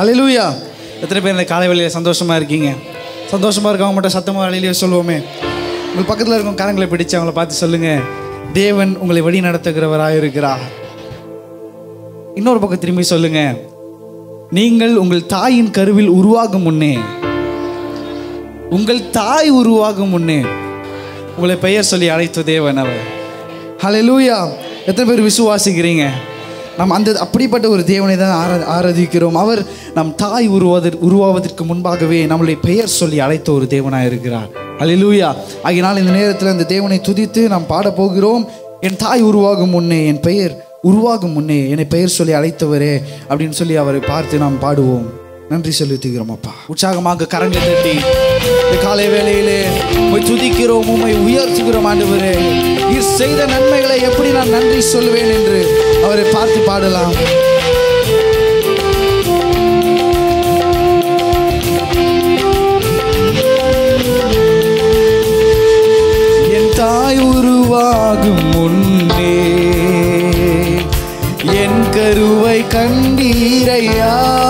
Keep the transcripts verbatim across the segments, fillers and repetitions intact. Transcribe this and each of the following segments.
ஹல்லேலூயா. எத்தனை பேர் இந்த காலை வேளையில சந்தோஷமாக இருக்கீங்க? சந்தோஷமாக இருக்கவங்க மட்டும் சத்தமாக ஹல்லேலூயா சொல்லுவோமே. உங்கள் பக்கத்தில் இருக்கும் கரங்களை பிடிச்சு அவங்கள பார்த்து சொல்லுங்கள், தேவன் உங்களை வழி நடத்துகிறவராக இருக்கிறார். இன்னொரு பக்கம் திரும்பி சொல்லுங்க, நீங்கள் உங்கள் தாயின் கருவில் உருவாகும் முன்னே, உங்கள் தாய் உருவாகும் முன்னே உங்களை பெயர் சொல்லி அழைத்த தேவன் அவர். ஹல்லேலூயா. எத்தனை பேர் விசுவாசிக்கிறீங்க? நாம் அந்த அப்படிப்பட்ட ஒரு தேவனை தான் ஆரா ஆராதிக்கிறோம். அவர் நம் தாய் உருவாவதற்கு உருவாவதற்கு முன்பாகவே நம்மளுடைய பெயர் சொல்லி அழைத்த ஒரு தேவனாக இருக்கிறார். ஹல்லேலூயா. ஆகையினால் இந்த நேரத்தில் இந்த தேவனை துதித்து நாம் பாட போகிறோம். என் தாய் உருவாகும் முன்னே, என் பெயர் உருவாகும் முன்னே என்னை பெயர் சொல்லி அழைத்தவரே அப்படின்னு சொல்லி அவரை பார்த்து நாம் பாடுவோம். நன்றி செலுத்துகிறோம் அப்பா. உற்சாகமாக கரங்களை தட்டி இந்த காலை வேளையிலே உம்மை துதிக்கிறோம், உம்மை உயர்த்துகிறோம் ஆண்டவரே. நீர் செய்த நன்மைகளை எப்படி நான் நன்றி சொல்வேன் என்று அவரை பார்த்து பாடலாம். என் தாய் உருவாகும் முன்னே என் கருவை கண்டீரையா,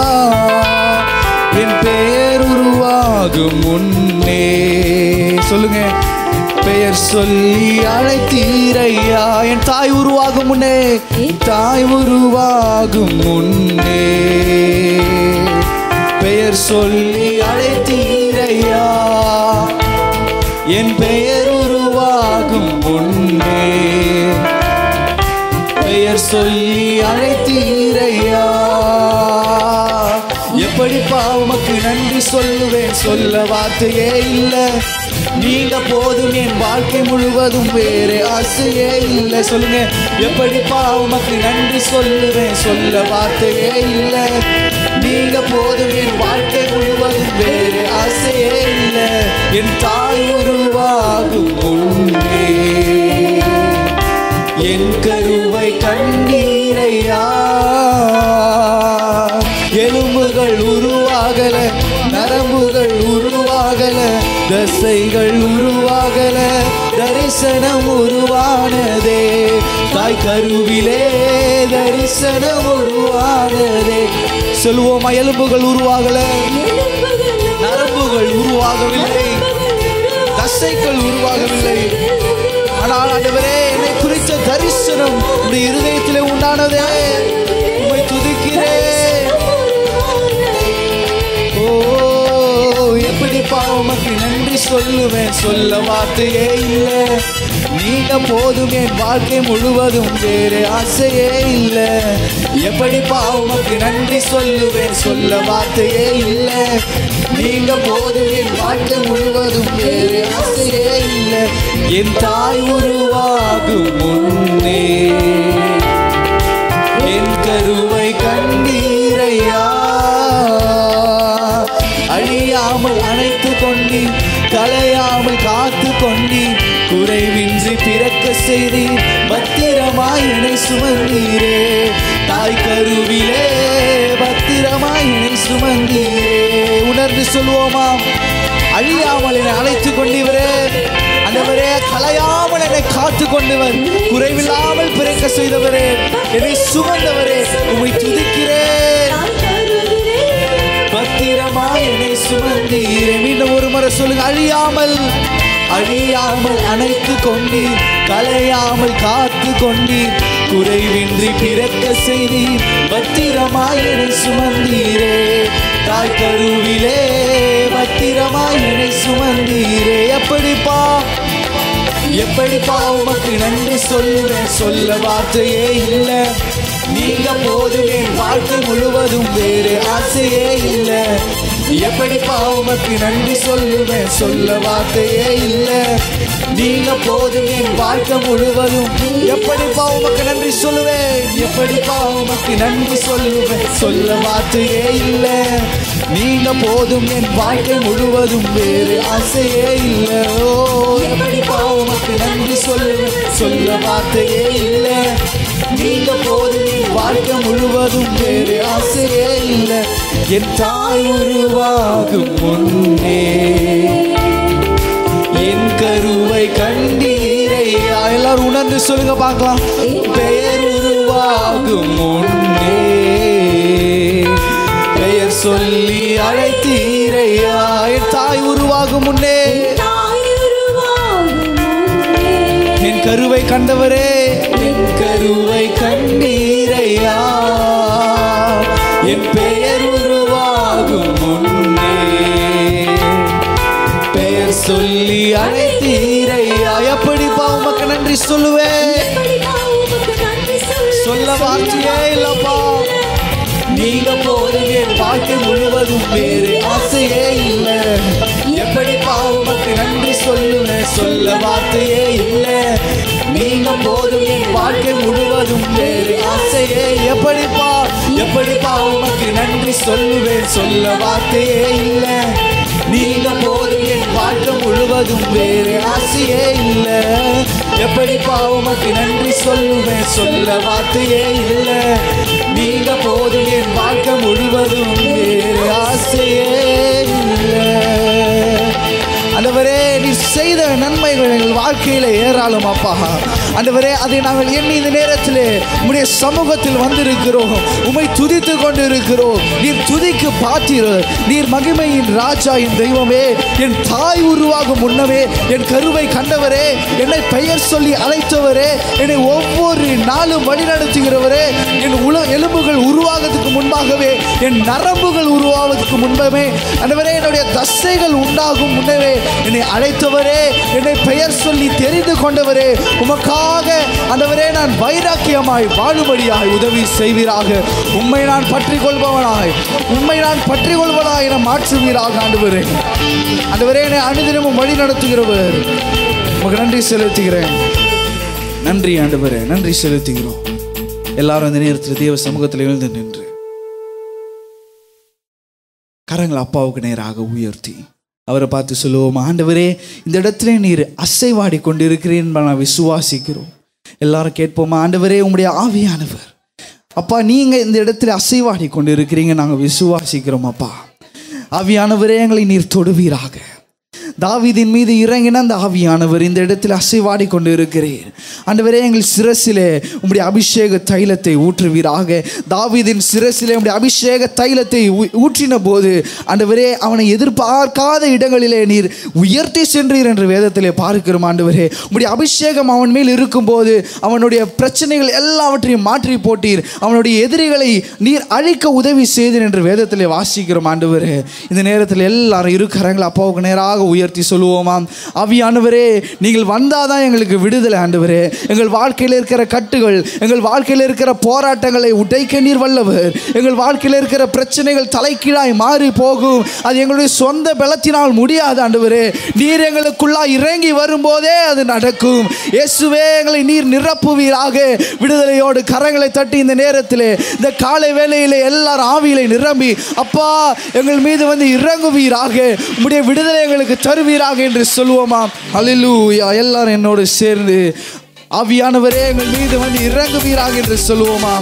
என் பெயர் உருவாகும் முன்னே சொல்லுங்க, பெயர் சொல்லி அழைத்தீரையா. என் தாய் உருவாகும் முன்னே, தாய் உருவாகும் முன்னே பெயர் சொல்லி அழைத்தீரையா, என் பெயர் உருவாகும் முன்னே பெயர் சொல்லி அழைத்தீரையா. எப்படி பாவமக்கு நன்றி சொல்லுவேன், சொல்ல வார்த்தையே இல்லை. நீங்க போதும், என் வாழ்க்கை முழுவதும் வேறு ஆசையே இல்லை. சொல்லுங்க, எப்படி பாவமக்கு நன்றி சொல்லுவேன், சொல்ல வார்த்தையே இல்லை. நீங்க போதும், என் வாழ்க்கை முழுவதும் வேறு ஆசையே இல்லை. என் தாய் உருவாகும் முன்னே என் கருவை கண்டீரையா, எலும்புகள் உருவாகல, நரம்புகள் உருவாகல, தசைகள் உருவாகல, தரிசனம் உருவானதே. தாய் கருவிலே தரிசனம் உருவானதே. சொல்லுவோமா, எலும்புகள் உருவாகல, நரம்புகள் உருவாகவில்லை, தசைகள் உருவாகவில்லை. ஆனால் ஆண்டவரே, என்னை குறித்த தரிசனம் உடைய இருதயத்திலே உண்டானதே. உம்மை துதிக்கிறேன். ஓ, எப்படி பாவமக்கு நன்றி சொல்லுவேன், சொல்ல வார்த்தையே இல்லை. நீங்க போதும், என் வாழ்க்கை முழுவதும் வேறு ஆசையே இல்லை. எப்படி பாவமக்கு நன்றி சொல்லுவேன், சொல்ல வார்த்தையே இல்லை. நீங்க போதும், என் வாழ்க்கை முழுவதும் வேறு ஆசையே இல்லை. என் தாய் உருவாகும் முன்னே என் கருவை கண்டீரையா, அழியாமல் அணைத்து கொண்டி, கலையாமல் காத்து கொண்டி, குறைவின்றி பிறக்க செய்தி, பத்திரமாய் என்னை சுமந்தீரே. தாய் கருவிலே பத்திரமாய் என்னை சுமந்தீரே. உணர்ந்து சொல்வோமா, அழியாமல் என்னை அழைத்து கொண்டவரே, ஆண்டவரே, கலையாமல் என்னை காத்து கொண்டவர், குறைவில்லாமல் பிறக்க செய்தவரே, என்னை சுமந்தவரே, உம்மை துதிக்கிறேன். பத்திரமாய் என்னை சுமந்தீரே. மீண்டும் ஒரு முறை சொல்லுங்க, அழியாமல் அழியாமல் அணைத்து கொண்டீர், கலையாமல் காத்து கொண்டீர், குறைவின்றி பிறக்க செய்தீர், பத்திரமாய் என்னை சுமந்தீரே. தாய் கருவிலே பத்திரமாய் என்னை சுமந்தீரே. எப்படிப்பா எப்படிப்பா உமக்கு நன்றி சொல்லுவேன், சொல்ல வார்த்தையே இல்லை. நீங்க போதும், என் வாழ்க்கை முழுவதும் வேறு ஆசையே இல்லை. எப்படிப்பா உமக்கு நன்றி சொல்லுவேன், சொல்ல வார்த்தையே இல்லை. நீங்க போதும், என் வாழ்க்கை முழுவதும். எப்படிப்பா உமக்கு நன்றி சொல்லுவேன், எப்படிப்பா உமக்கு நன்றி சொல்லுவேன், சொல்ல வார்த்தையே இல்லை. நீங்க போதும், என் வாழ்க்கை முழுவதும் வேறு ஆசையே இல்லை. ஓ, எப்படிப்பா உமக்கு நன்றி சொல்லுவேன், சொல்ல வார்த்தையே இல்லை. நீங்க போதும், என் வாழ்க்கை முழுவதும் வேறு ஆசையே இல்லை. என் தாய் உருவாகும் முன்னே என் கருவை கண்டீரையா. எல்லாரும் உணர்ந்து சொல்லுங்க பார்க்கலாம். பெயர் உருவாகும் முன்னே பெயர் சொல்லி அழைத்தீரையா. என் தாய் உருவாகும் முன்னே என் கருவை கண்டவரே, என் கருவை கண்டீரையா. என் பெயர் உருவாகும் முன்னே பெயர் சொல்லி அழைத்தீரையா. எப்படிப்பா உமக்கு நன்றி சொல்லுவேன், சொல்ல வார்த்தையே இல்லப்பா. நீங்க போதும் என் வாழ்க்கை முழுவதும் வேறு ஆசையே இல்லை. எப்படிப்பா உமக்கு நன்றி சொல்லுவேன், சொல்ல வார்த்தையே இல்லை. நீங்க போதும் என் வாழ்க்கை முழுவதும் வேறு ஆசையே. எப்படிப்பா எப்படிப்பா உமக்கு நன்றி சொல்லுவேன், சொல்ல வார்த்தையே இல்லை. நீங்க போதும் என் வாழ்க்கை முழுவதும் வேறு ஆசையே இல்லை. எப்படிப்பா உமக்கு நன்றி சொல்லுவேன், சொல்ல வார்த்தையே இல்லை. நீங்க போதும் என் வாழ்க்கை முழுவதும் வேறு ஆசையே இல்லை. ஆண்டவரே, நீ செய்த நன்மைகள் எங்கள் வாழ்க்கையில ஏராளம் அப்பா. ஆண்டவரே, அதை நாங்கள் எண்ணி இந்த நேரத்தில் உம்முடைய சமூகத்தில் வந்திருக்கிறோம், உம்மை துதித்து கொண்டு இருக்கிறோம். நீர் துதிக்கு பாத்திரர், நீர் மகிமையின் ராஜா, என் தெய்வமே. என் தாய் உருவாகும் முன்னமே என் கருவை கண்டவரே, என்னை பெயர் சொல்லி அழைத்தவரே, என்னை ஒவ்வொரு நாளும் வழிநடத்துகிறவரே. என் உல எலும்புகள் உருவாகிறதுக்கு முன்பாகவே, என் நரம்புகள் உருவாவதற்கு முன்பமே ஆண்டவரே, என்னுடைய தசைகள் உண்டாகும் முன்னவே என்னை அழைத்தவரே, என்னை பெயர் சொல்லி தெரிந்து கொண்டவரே, உமக்காக ஆண்டவரே நான் வைராக்கியமாய் வாழும்படியாய் உதவி செய்வீராக. உம்மை நான் பற்றி கொள்பவனாய் உம்மை நான் பற்றி கொள்வனாய் என மாற்றுவீராக. ஆண்டவரே ஆண்டவரே என்னை அனுதினமும் வழி நடத்துகிறவர், உமக்கு நன்றி செலுத்துகிறேன். நன்றி ஆண்டவரே, நன்றி செலுத்துகிறோம். எல்லாரும் அந்த நேரத்தில் தேவ சமூகத்தில் எழுந்து நின்று கரங்கள் அப்பாவுக்கு நேராக உயர்த்தி அவரை பார்த்து சொல்லுவோம், ஆண்டவரே இந்த இடத்துல நீர் அசைவாடி கொண்டிருக்கிறேன் நான் விசுவாசிக்கிறோம். எல்லாரும் கேட்போமா, ஆண்டவரே உம்முடைய ஆவியானவர் அப்பா நீங்க இந்த இடத்துல அசைவாடி கொண்டு இருக்கிறீங்க நாங்கள் விசுவாசிக்கிறோம். அப்பா ஆவியானவரே எங்களை நீர் தொடுவீராக. தாவீதின் மீது இறங்கின அந்த ஆவியானவர் இந்த இடத்தில் அசைவாடி கொண்டு இருக்கிறீர். ஆண்டவரே எங்கள் சிரசிலே உம்முடைய அபிஷேக தைலத்தை ஊற்றுவீராக. தாவீதின் சிரசிலே உம்முடைய அபிஷேக தைலத்தை ஊற்றின போது ஆண்டவரே அவனை எதிர்பார்க்காத இடங்களிலே நீர் உயர்த்தி சென்றீர் என்று வேதத்திலே பார்க்கிறோம். ஆண்டவரே உம்முடைய அபிஷேகம் அவன் மேல் இருக்கும்போது அவனுடைய பிரச்சனைகள் எல்லாவற்றையும் மாற்றி போட்டீர், அவனுடைய எதிரிகளை நீர் அழிக்க உதவி செய்தீர் என்று வேதத்திலே வாசிக்கிறோம். ஆண்டவரே இந்த நேரத்தில் எல்லாரும் இரு கரங்களை அப்பாவுக்கு நேராக உயர்த்தி சொல்லுவோமாம், ஆவியானவரே நீங்கள் வந்தாதான் எங்களுக்கு விடுதலை. ஆண்டவரே எங்கள் வாழ்க்கையில் இருக்கிற கட்டுகள், எங்கள் வாழ்க்கையில் இருக்கிற போராட்டங்களை உடைக்க நீர் வல்லவர். எங்கள் வாழ்க்கையில் இருக்கிற பிரச்சனைகள் தலைக்கீழாய் மாறி போகும், அது எங்களுடைய சொந்த பலத்தினால் முடியாது. ஆண்டவரே நீர் எங்களுக்குள்ளாய் இறங்கி வரும்போதே அது நடக்கும். இயேசுவே எங்களை நீர் நிரப்புவீராக. விடுதலையோடு கரங்களை தட்டி இந்த நேரத்தில் இந்த காலை வேளையிலே எல்லாரும் ஆவியிலே நிரம்பி அப்பா எங்கள் மீது வந்து இறங்குவீராக, உம்முடைய விடுதலை எங்களுக்கு தருவீராக என்று சொல்லுவோமா. அல்லேலூயா. எல்லாரும் என்னோடு சேர்ந்து ஆவியானவரே எங்கள் மீது வந்து இறங்குவீராக என்று சொல்லுவோமா.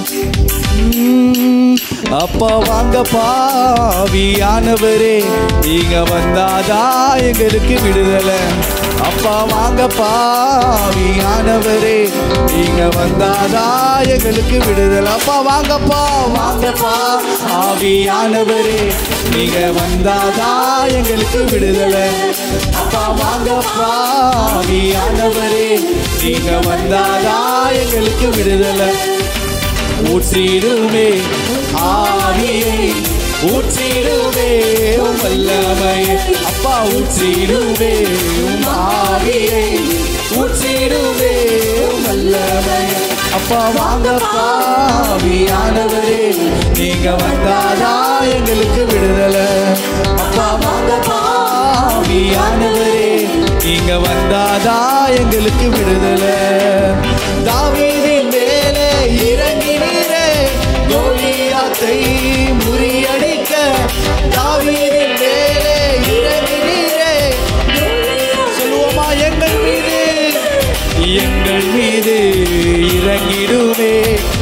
அப்பா வாங்கப்பா ஆவியானவரே நீங்க வந்தாதா எங்களுக்கு விடுதலை. அப்பா வாங்கப்பா ஆவியானவரே நீங்க வந்தாதா எங்களுக்கு விடுதலை. அப்பா வாங்கப்பா வாங்கப்பா ஆவியானவரே நீங்க வந்தாதா எங்களுக்கு விடுதலை. அப்பா வாங்கப்பா ஆவியானவரே நீங்க வந்தாதா எங்களுக்கு விடுதலை. ஊற்றிடுமே ஆவியை ஊற்றிடுவே வல்லமை. அப்பா ஊற்றிடுவே ஆவியை ஊற்றிடுவே வல்லமை. அப்பா வாங்கப்பா ஆவியானவரே நீங்க வந்தாதா எங்களுக்கு விடுதலை. அப்பா வாங்கப்பா ஆவியானவரே நீங்க வந்தாதா எங்களுக்கு விடுதலை. தாவீதின் மேலே இறங்கினீரே கோலியாத்தை முறியடிக்க. தாவீதின் மேலே இறங்கினீரே சொல்லுவோமா, எங்கள் மீது எங்கள் மீது இறங்கிடுவே.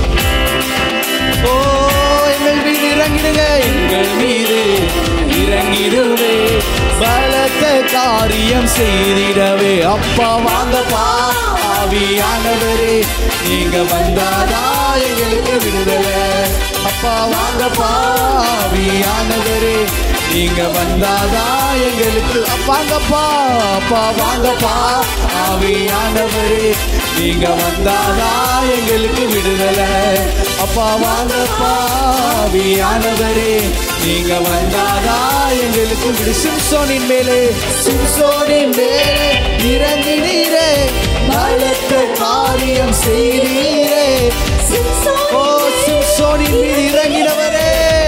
ஓ எங்கள் மீது இறங்கிடுங்க, எங்கள் மீது இறங்கிடுவே. பலத்த காரியம் செய்திடவே. அப்பா வாங்கப்பா ஆவியானவரே நீங்க வந்தாதா எங்களுக்கு விடுதலை. அப்பா வாங்கப்பா ஆவியானவரே நீங்க வந்தாதா எங்களுக்கு. வாங்கப்பா அப்பா வாங்கப்பா ஆவியானவரே நீங்க வந்தாதா எங்களுக்கு விடுதலை. அப்பா வாங்கப்பா ஆவியானவரே நீங்க வந்தாதா எங்களுக்கு விடு. சிம்சோனின் மேலே சிம்சோனின் மேலே இறங்கினீரே, பலத்த காரியம் செய்தீரே. ஓ சிம்சோனின் மீது இறங்கினவரே,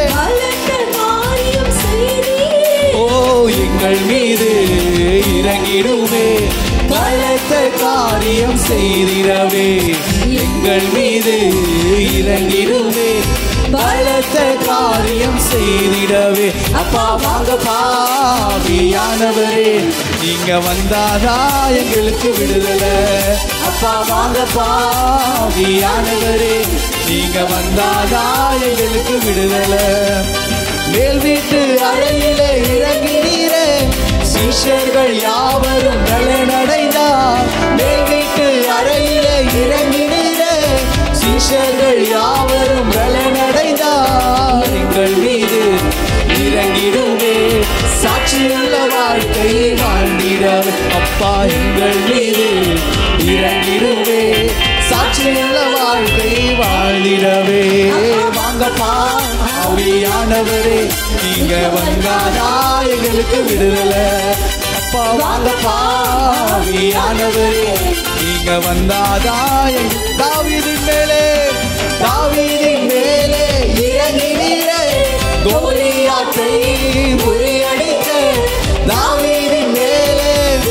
ஓ எங்கள் மீது இறங்கிடுவே, பலத்த காரியம் செய்திடவே. எங்கள் மீது இறங்கிடுவே, பலத்த காரியம் செய்திடவே. அப்பா வாங்கப்பா ஆவியானவரே நீங்க வந்தாதா எங்களுக்கு விடுதலை. அப்பா வாங்கப்பா ஆவியானவரே நீங்க வந்தாதா எங்களுக்கு விடுதலை. மேல் வீட்டு அறையிலே இறங்கினீரே, சீஷர்கள் யாவரும் நலனடைந்தார். மேல் வீட்டு அறையிலே இறங்கினீரே, சீஷர்கள் யாவரும் நலனடைந்தார். எங்கள் மீது இறங்கிடுவே, சாட்சியுள்ள வாழ்க்கை வாழ்ந்திடவே. அப்பா எங்கள் மீது இறங்கிடுவே, சாட்சியுள்ள வாழ்க்கை வாழ்ந்திடவே. வாங்கப்பா ஆவியானவரே நீங்க வந்தாதா எங்களுக்கு விடுதலை. அப்பா வாங்கப்பா ஆவியானவரே நீங்க வந்தாதா. தாவீதின் மேலே தாவீதின் மேலே இறங்கினீரே, கோலியாத்தை முறியடிக்க. தாவீதின் மேலே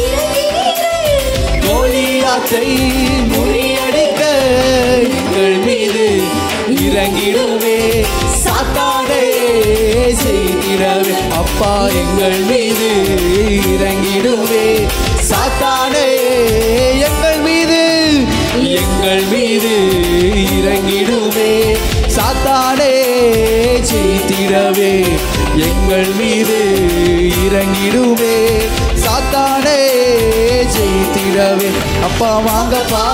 கோலியாத்தை முறியடிக்க எங்கள் மீது இறங்கிடுவே, சாத்தானே செய்திடவே. அப்பா எங்கள் மீது இறங்கிடுவே, சாத்தானே எங்கள் மீது எங்கள் மீது இறங்கிடுவே, சாத்தானே செய்திடவே. எங்கள் மீது இறங்கிடுவே, சாத்தானே செய்திடவே. அப்பா வாங்கப்பா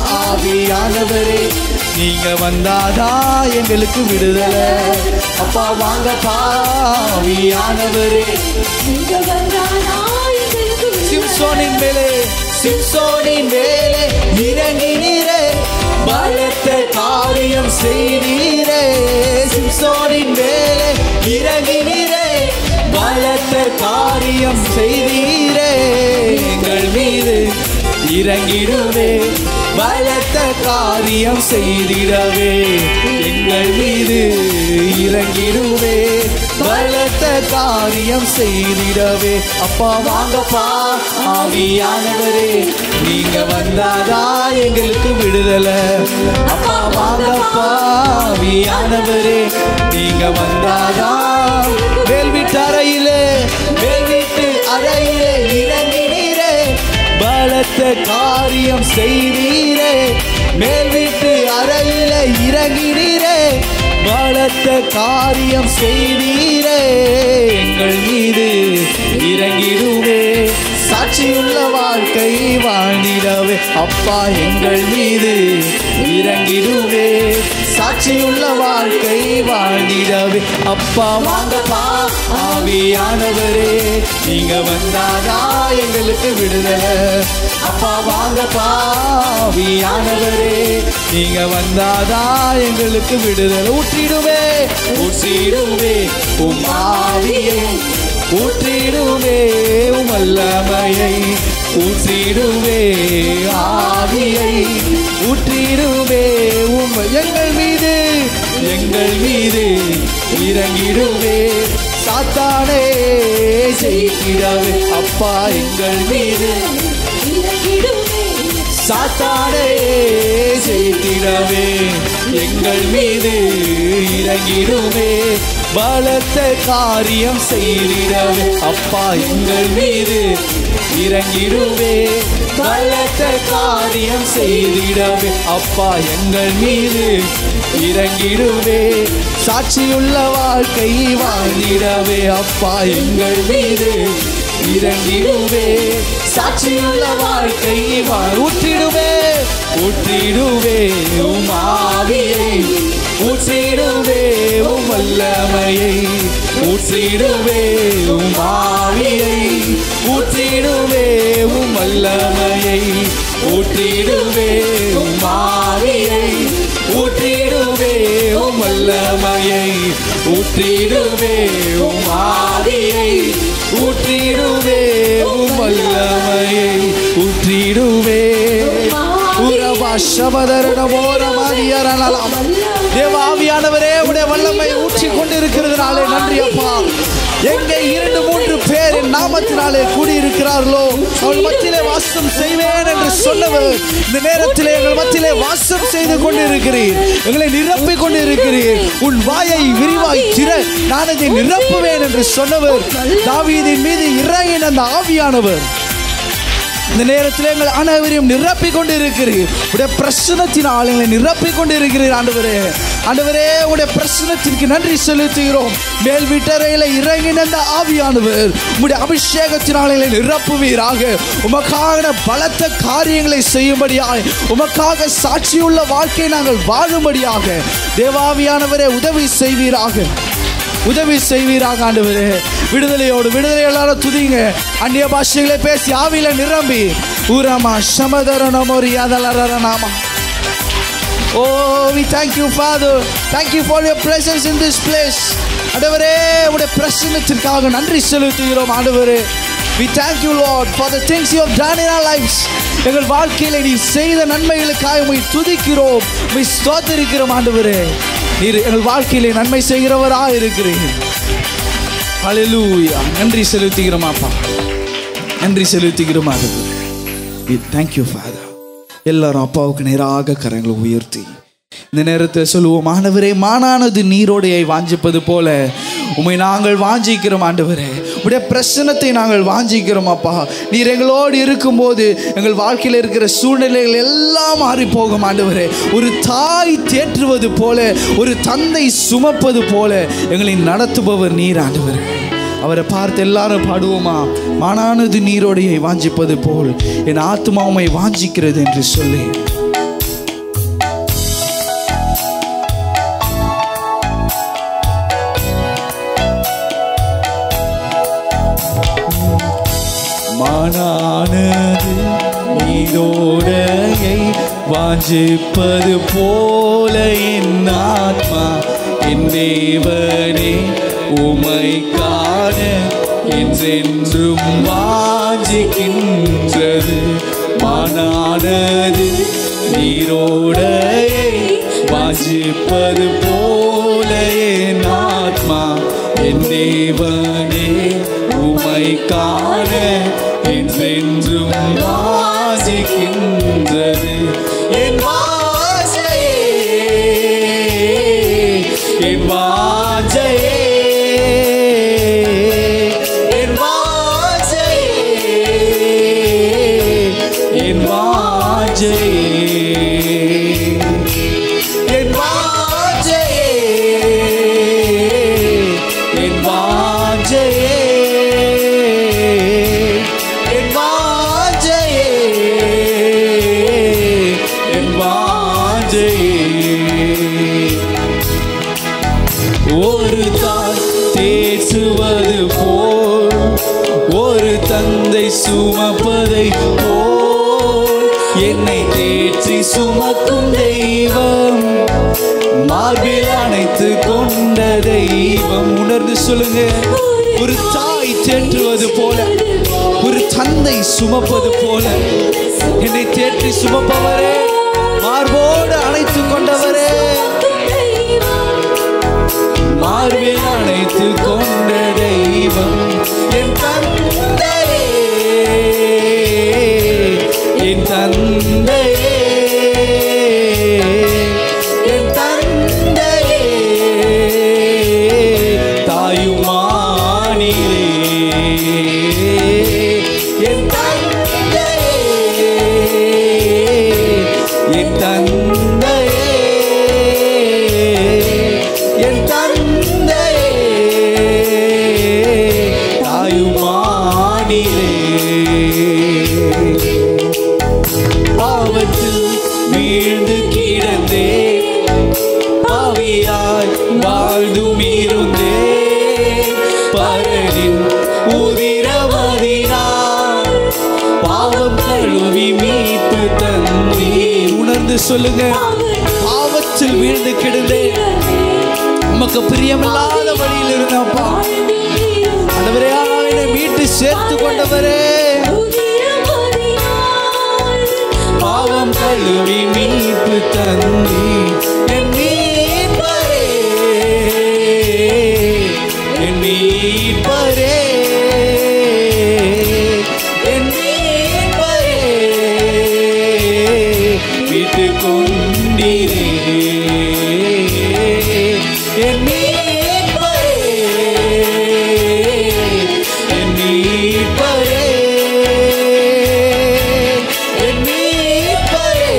ஆவியானவரே நீங்க வந்தாதா எங்களுக்கு விடுதலை. அப்பா வாங்கப்பா ஆவியானவரே நீங்க வந்தாதா எங்களுக்கு விடுதலை. சிம்சோனின் மேலே சிம்சோனின் மேலே இறங்கினீரே, பலத்த காரியம் செய்தீரே. சிம்சோனின் மேலே இறங்கினீரே, பலத்த காரியம் செய்தீரே. எங்கள் மீது இறங்கிடுவே, பலத்த காரியம் செய்திடவே. எங்கள் மீது இறங்கிடுவே, பலத்த காரியம் செய்திடவே. அப்பா வாங்கப்பா ஆவியானவரே நீங்க வந்தாதா எங்களுக்கு விடுதலை. அப்பா வாங்கப்பா ஆவியானவரே நீங்க வந்தாதா. மேல் வீட்டு அறையிலே மேல் வீட்டு அறையிலே இறங்கினீரே, பலத்த காரியம் செய்தீரே. மேல் வீட்டு அறையில இறங்கினீரே, பலத்த காரியம் செய்தீரே. எங்கள் மீது இறங்கிடுவே, சாட்சியுள்ள வாழ்க்கை வாழ்ந்திடவே. அப்பா எங்கள் மீது இறங்கிடுவே, சாட்சியுள்ள வாழ்க்கை வாழ்ந்திடவே. அப்பா வாங்கப்பா ஆவியானவரே நீங்க வந்தாதா எங்களுக்கு விடுதலை. அப்பா வாங்கப்பா ஆவியானவரே நீங்க வந்தாதா எங்களுக்கு விடுதலை. ஊற்றிடுவே ஊற்றிடுவே உம் ஆவியை, ஊற்றிடுவே உம் வல்லமையை, ஊற்றிடுவே ஆவியை, ஊற்றிடுவே உம். எங்கள் மீது எங்கள் மீது இறங்கிடுவே, சாத்தானே செய்திடவே. அப்பா எங்கள் மீது சாத்தானே செய்திடவே. எங்கள் மீது இறங்கிடுவே, பலத்த காரியம் செய்திடவே. அப்பா எங்கள் மீது இறங்கிடுவே, பலத்த காரியம் செய்திடவே. அப்பா எங்கள் மீது இறங்கிடுவே, சாட்சியுள்ள வாழ்க்கை வாழ்ந்திடவே. அப்பா எங்கள் மீது இறங்கிடுவே, சாட்சியுள்ள வாழ்க்கை ஊற்றிடுவே ஊற்றிடுவே உம் ஆவியை, ஊற்றிடுவே உம் வல்லமையை, ஊற்றிடுவே உம் ஆவியை, ஊற்றிடுவே உம் வல்லமையை, ஊற்றிடுவே உம் ஆவியை, ஊற்றிடுவே உம் வல்லமையை, ஊற்றிடுவே உம் ஆவியை, ஊற்றிடுவே உம் வல்லமையை, ஊற்றிடுவே. தேவாவியானவரே உடைய வல்லமை ஊற்றி கொண்டிருக்கிறதுனாலே நன்றி அப்பா. எங்கே இரண்டு மூன்று பேர் என் நாமத்தினாலே கூடியிருக்கிறார்களோ அவள் மத்தியிலே வாசம் செய்வேன் என்று சொன்னவர் இந்த நேரத்திலே எங்கள் மத்தியிலே வாசம் செய்து கொண்டிருக்கிறீர். எங்களை நிரப்பிக் கொண்டிருக்கிறீர். உன் வாயை விரிவாய் திற, நான் அதை நிரப்புவேன் என்று சொன்னவர் தாவீதின் மீது இறங்கின அந்த ஆவியானவர் இந்த நேரத்தில் எங்கள் அனைவரையும் நிரப்பிக் கொண்டிருக்கிறீர். உடைய பிரசனத்தினால் எங்களை நிரப்பிக் கொண்டிருக்கிறீர் ஆண்டவரே. ஆண்டவரே உடைய பிரசனத்திற்கு நன்றி செலுத்துகிறோம். மேல் வீட்டறையில் இறங்கின அந்த ஆவியானவர் உடைய அபிஷேகத்தினால் எங்களை நிரப்புவீராக. உமக்காக பலத்த காரியங்களை செய்யும்படியாக, உமக்காக சாட்சியுள்ள வாழ்க்கை நாங்கள் வாழும்படியாக தேவாவியானவரே உதவி செய்வீராக, உதவி செய்வீராக ஆண்டவரே. விடுதலையோடு விடுதலை எல்லாரும் துதிங்க. அந்நிய பாஷைகளை பேசி ஆவியில நிரம்பி ஊராமா சமதரனமோரியாதலரநாமா. Oh, we thank you, Father. Thank you for your presence in this place. ஆண்டவரே உடைய பிரசன்னத்திற்காக நன்றி செலுத்துகிறோம் ஆண்டவரே. We thank you, Lord, for the things you have done in our lives. எங்கள் வாழ்க்கையில நீ செய்த நன்மைகளுக்காக உம்மை துதிக்கிறோம், உம்மை ஸ்தோத்திரிக்கிறோம் ஆண்டவரே. நீர் எங்கள் வாழ்க்கையிலே நன்மை செய்கிறவராக இருக்கிறீர். ஹல்லேலூயா. நன்றி செலுத்துகிறோம் அப்பா, நன்றி செலுத்துகிறோம் ஆண்டவரே. Thank you, Father. எல்லாரும் அப்பாவுக்கு நேராக கரங்களை உயர்த்தி இந்த நேரத்தை சொல்லுவோம். ஆண்டவரே, மானானது நீரோடையை வாஞ்சிப்பது போல உம்மை நாங்கள் வாஞ்சிக்கிறோம் ஆண்டவரே. உடைய பிரசன்னத்தை நாங்கள் வாஞ்சிக்கிறோம் அப்பா. நீர் எங்களோடு இருக்கும்போது எங்கள் வாழ்க்கையில் இருக்கிற சூழ்நிலைகள் எல்லாம் மாறி போகும் ஆண்டவரே. ஒரு தாய் தேற்றுவது போல, ஒரு தந்தை சுமப்பது போல எங்களை நடத்துபவர் நீர் ஆண்டவரே. அவரை பார்த்து எல்லாரும் பாடுவோமா? மானானது நீரோடையை வாஞ்சிப்பது போல் என் ஆத்மா உம்மை வாஞ்சிக்கிறது என்று சொல்லி மானானது நீரோடையை வாஞ்சிப்பது போல என் ஆத்மா என் தேவனே உம்மை காண என்றென்றும் வாஞ்சிக்கின்றது. மானானது நீரோடையை வாஞ்சிப்பது போல என் ஆத்மா என் தேவனே உம்மை காண என்றென்றும் வாஞ்சிக்கின்றது. என் வாஞ்சையே, என் வாஞ்சையே, என் வாஞ்சையே, என் வாஞ்சையே, என் வாஞ்சையே, என் வாஞ்சையே, என் வாஞ்சையே, என் வாஞ்சையே. ஒரு தாய் தேற்றுவது போல், ஒரு தந்தை சுமப்பதை போல் என்னை தேற்றி சுமக்கும் தெய்வம், மார்பில் அணைத்து கொண்ட தெய்வம். உணர்ந்து சொல்லுங்க. ஒரு தாய் தேற்றுவது போல, ஒரு தந்தை சுமப்பது போல என்னை தேற்றி சுமப்பவரே, மார்போடு அணைத்து கொண்டவரே, மார்பில் அணைத்து கொண்ட தெய்வம் என் தந்தையே, என் தந்தையே, என் தந்தையே, தாயுமானிலே என் தந்தையே, என் தந்தையே, என் தந்தையே, தாயுமானிலே. பாவத்தில் வீழ்ந்து கிடந்தே பாவியாய் வாழ்ந்தும் இருந்தே பரனின் உதிரவதினார் பாவம் கழுவி மீட்பு தந்தி. உணர்ந்து சொல்லுங்க, பாவத்தில் வீழ்ந்து கிடந்தே உமக்கு பிரியமில்லாத வழியில் இருந்தப்பா ஆண்டவரே, என்னை மீட்டு சேர்த்து கொண்டவரே, பாவம் கழுவி மீட்பு தந்தி. என் மீட்பரே, என் மீட்பரே, என் மீட்பரே, மீட்டு கொண்டீரே. என் மீட்பரே, என் மீட்பரே, என் மீட்பரே,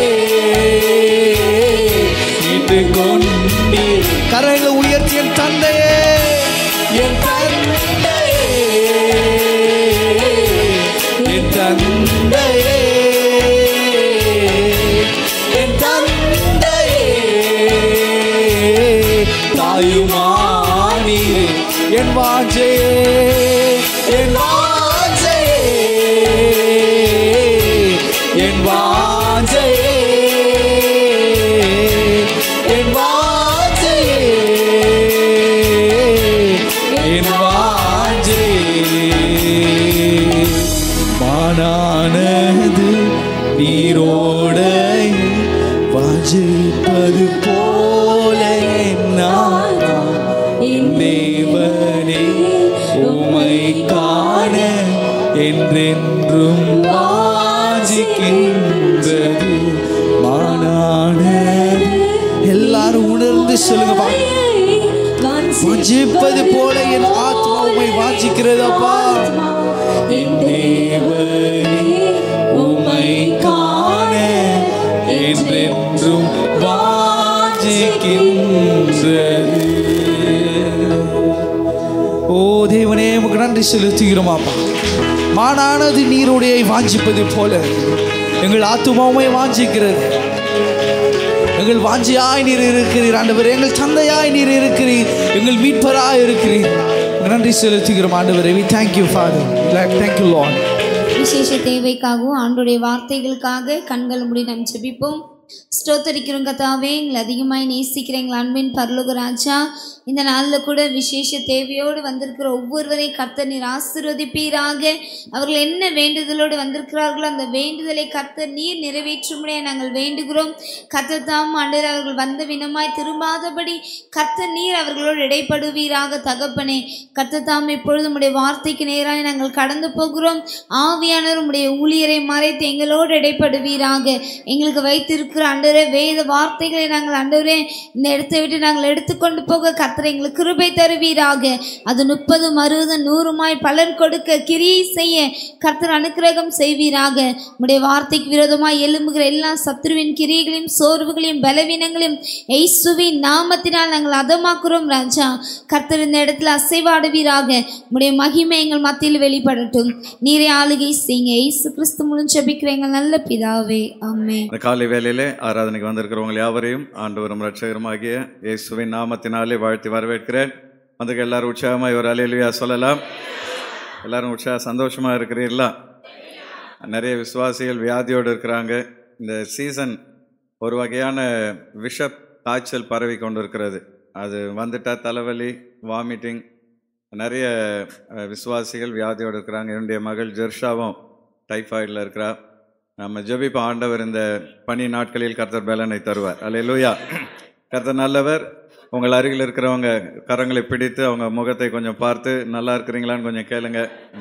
மீட்டு கொண்டீர். கரங்களை உயர்த்தி என் தந்தையே, என் தந்தையே, என் தந்தையே, என் தந்தையே, தாயுமானீரே, என் வாஞ்சையே, என் வாஞ்சையே, என் வாஞ்சையே, என் வாஞ்சையே, என் வாஞ்சையே. மானானது நீரோடை வாஞ்சிப்பது போல என் தேவனே, உம்மை காண என்றென்றும் வாஞ்சிக்கின்றது. மானானது எல்லாரும் உணர்ந்து சொல்லுங்க, வாஞ்சிப்பது போல என் ஆத்மா உம்மை வாஞ்சிக்கிறதப்பா. என் தேவனே, உம்மை காண என்றென்றும் வாஞ்சிக்கின்றது. ஓ தேவனே, உமக்கு நன்றி செலுத்துகிறோமாப்பா. மானானது நீரோடையை வாஞ்சிப்பது போல எங்கள் ஆத்துமாவை வாஞ்சிக்கிறது. எங்கள் வாஞ்சியாய் நீர் இருக்கிறீர் ஆண்டவரே, எங்கள் தந்தையாய் நீர் இருக்கிறீர், எங்கள் மீட்பராய் இருக்கிறீர். நன்றி செலுத்துகிறோம் ஆண்டவரே. We thank you Father. Thank you Lord. விசேஷ தேவைக்காகவும் ஆண்டவருடைய வார்த்தைகளுக்காக கண்கள் மூடி நாம் ஜெபிப்போம். ஸ்தோத்திரிக்கிறோம் கர்த்தாவே, எங்களை அதிகமாய் நேசிக்கிற எங்கள் அன்பின் பரலோக ராஜா, இந்த நாளில் கூட விசேஷ தேவையோடு வந்திருக்கிற ஒவ்வொருவரையும் கர்த்தர் நீர் ஆசீர்வதிப்பீராக. அவர்கள் என்ன வேண்டுதலோடு வந்திருக்கிறார்களோ அந்த வேண்டுதலை கர்த்தர் நீர் நிறைவேற்றும்படியா நாங்கள் வேண்டுகிறோம். கர்த்தர் தாம் ஆண்டவர் அவர்கள் வந்த வினமாய் திரும்பாதபடி கர்த்தர் நீர் அவர்களோடு இடைப்படுவீராக. தகப்பனே, கர்த்தர் தாம் இப்பொழுது உம்முடைய வார்த்தைக்கு நேராக நாங்கள் கடந்து போகிறோம். ஆவியானவர் உம்முடைய ஊழியரை மறைத்து எங்களோடு இடைப்படுவீராக. எங்களுக்கு வைத்திருக்கிற ஆண்டவரே வேத வார்த்தைகளை நாங்கள் ஆண்டவரே இந்த இடத்தை விட்டு நாங்கள் எடுத்துக்கொண்டு போக கர்த்தர் எங்களுக்கு கிருபை தருவீராக. அது முப்பதும் அறுபது நூறுமாய் பலன் கொடுக்க கிரியை செய்ய கர்த்தர் அனுக்கிரகம் செய்வீராக. உம்முடைய வார்த்தைக்கு விரோதமாய் எழும்புகிற எல்லா சத்துருவின் கிரியைகளையும் சோர்வுகளையும் பலவீனங்களையும் இயேசுவின் நாமத்தினால் நாங்கள் அதமாக்குறோம் ராஜா. கர்த்தர் இந்த இடத்துல அசைவாடுவீராக. உம்முடைய மகிமை எங்கள் மத்தியில் வெளிப்படட்டும். நீரே ஆளுகை செய்யுங்க. இயேசு கிறிஸ்து மூலம் ஜெபிக்கிற எங்கள் நல்ல பிதாவே, ஆமென். காலை வேளையிலே ஆராதனைக்கு வந்திருக்கிறவங்க யாவரையும் ஆண்டவரும் இரட்சகருமாகிய இயேசுவின் நாமத்தினாலே வாழ்த்தி வரவேற்கிறேன். வந்துக்கு எல்லாரும் உற்சாகமாக ஒரு அல்லேலூயா சொல்லலாம். எல்லாரும் உற்சாக சந்தோஷமாக இருக்கிறீர்களா? நிறைய விசுவாசிகள் வியாதியோடு இருக்கிறாங்க. இந்த சீசன் ஒரு வகையான விஷ காய்ச்சல் பரவி கொண்டு இருக்கிறது. அது வந்துட்டால் தலைவலி, வாமிட்டிங், நிறைய விசுவாசிகள் வியாதியோடு இருக்கிறாங்க. என்னுடைய மகள் ஜெர்ஷாவும் டைஃபாய்டில் இருக்கிறா. நம்ம ஜெபிப்ப ஆண்டவர் இந்த பனி நாட்களில் கர்த்தர் பலனை தருவார். அல்லேலூயா. கர்த்தர் நல்லவர். உங்கள் அருகில் இருக்கிறவங்க கரங்களை பிடித்து அவங்க முகத்தை கொஞ்சம் பார்த்து நல்லா இருக்கிறீங்களான்னு கொஞ்சம் கேளுங்க.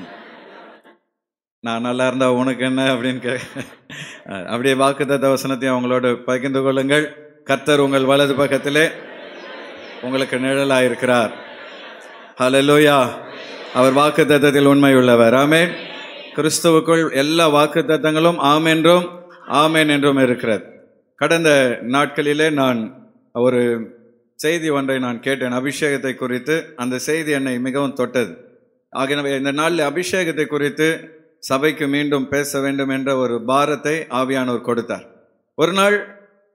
நான் நல்லா இருந்தா உனக்கு என்ன அப்படின்னு கே அப்படியே வாக்குத்தத்த வசனத்தையும் அவங்களோட பகிர்ந்து கொள்ளுங்கள். கர்த்தர் உங்கள் வலது பக்கத்திலே உங்களுக்கு நிழலாயிருக்கிறார். ஹல்லேலூயா. அவர் வாக்குத்தத்தத்தில் உண்மை உள்ளவர். ஆமென். கிறிஸ்துவுக்குள் எல்லா வாக்குத்தத்தங்களும் ஆம் என்றும் ஆமேன் என்றும் இருக்கிறது. கடந்த நாட்களிலே நான் ஒரு செய்தி ஒன்றை நான் கேட்டேன், அபிஷேகத்தை குறித்து. அந்த செய்தி என்னை மிகவும் தொட்டது. ஆகியவை இந்த நாளில் அபிஷேகத்தை குறித்து சபைக்கு மீண்டும் பேச வேண்டும் என்ற ஒரு பாரத்தை ஆவியானவர் கொடுத்தார். ஒரு நாள்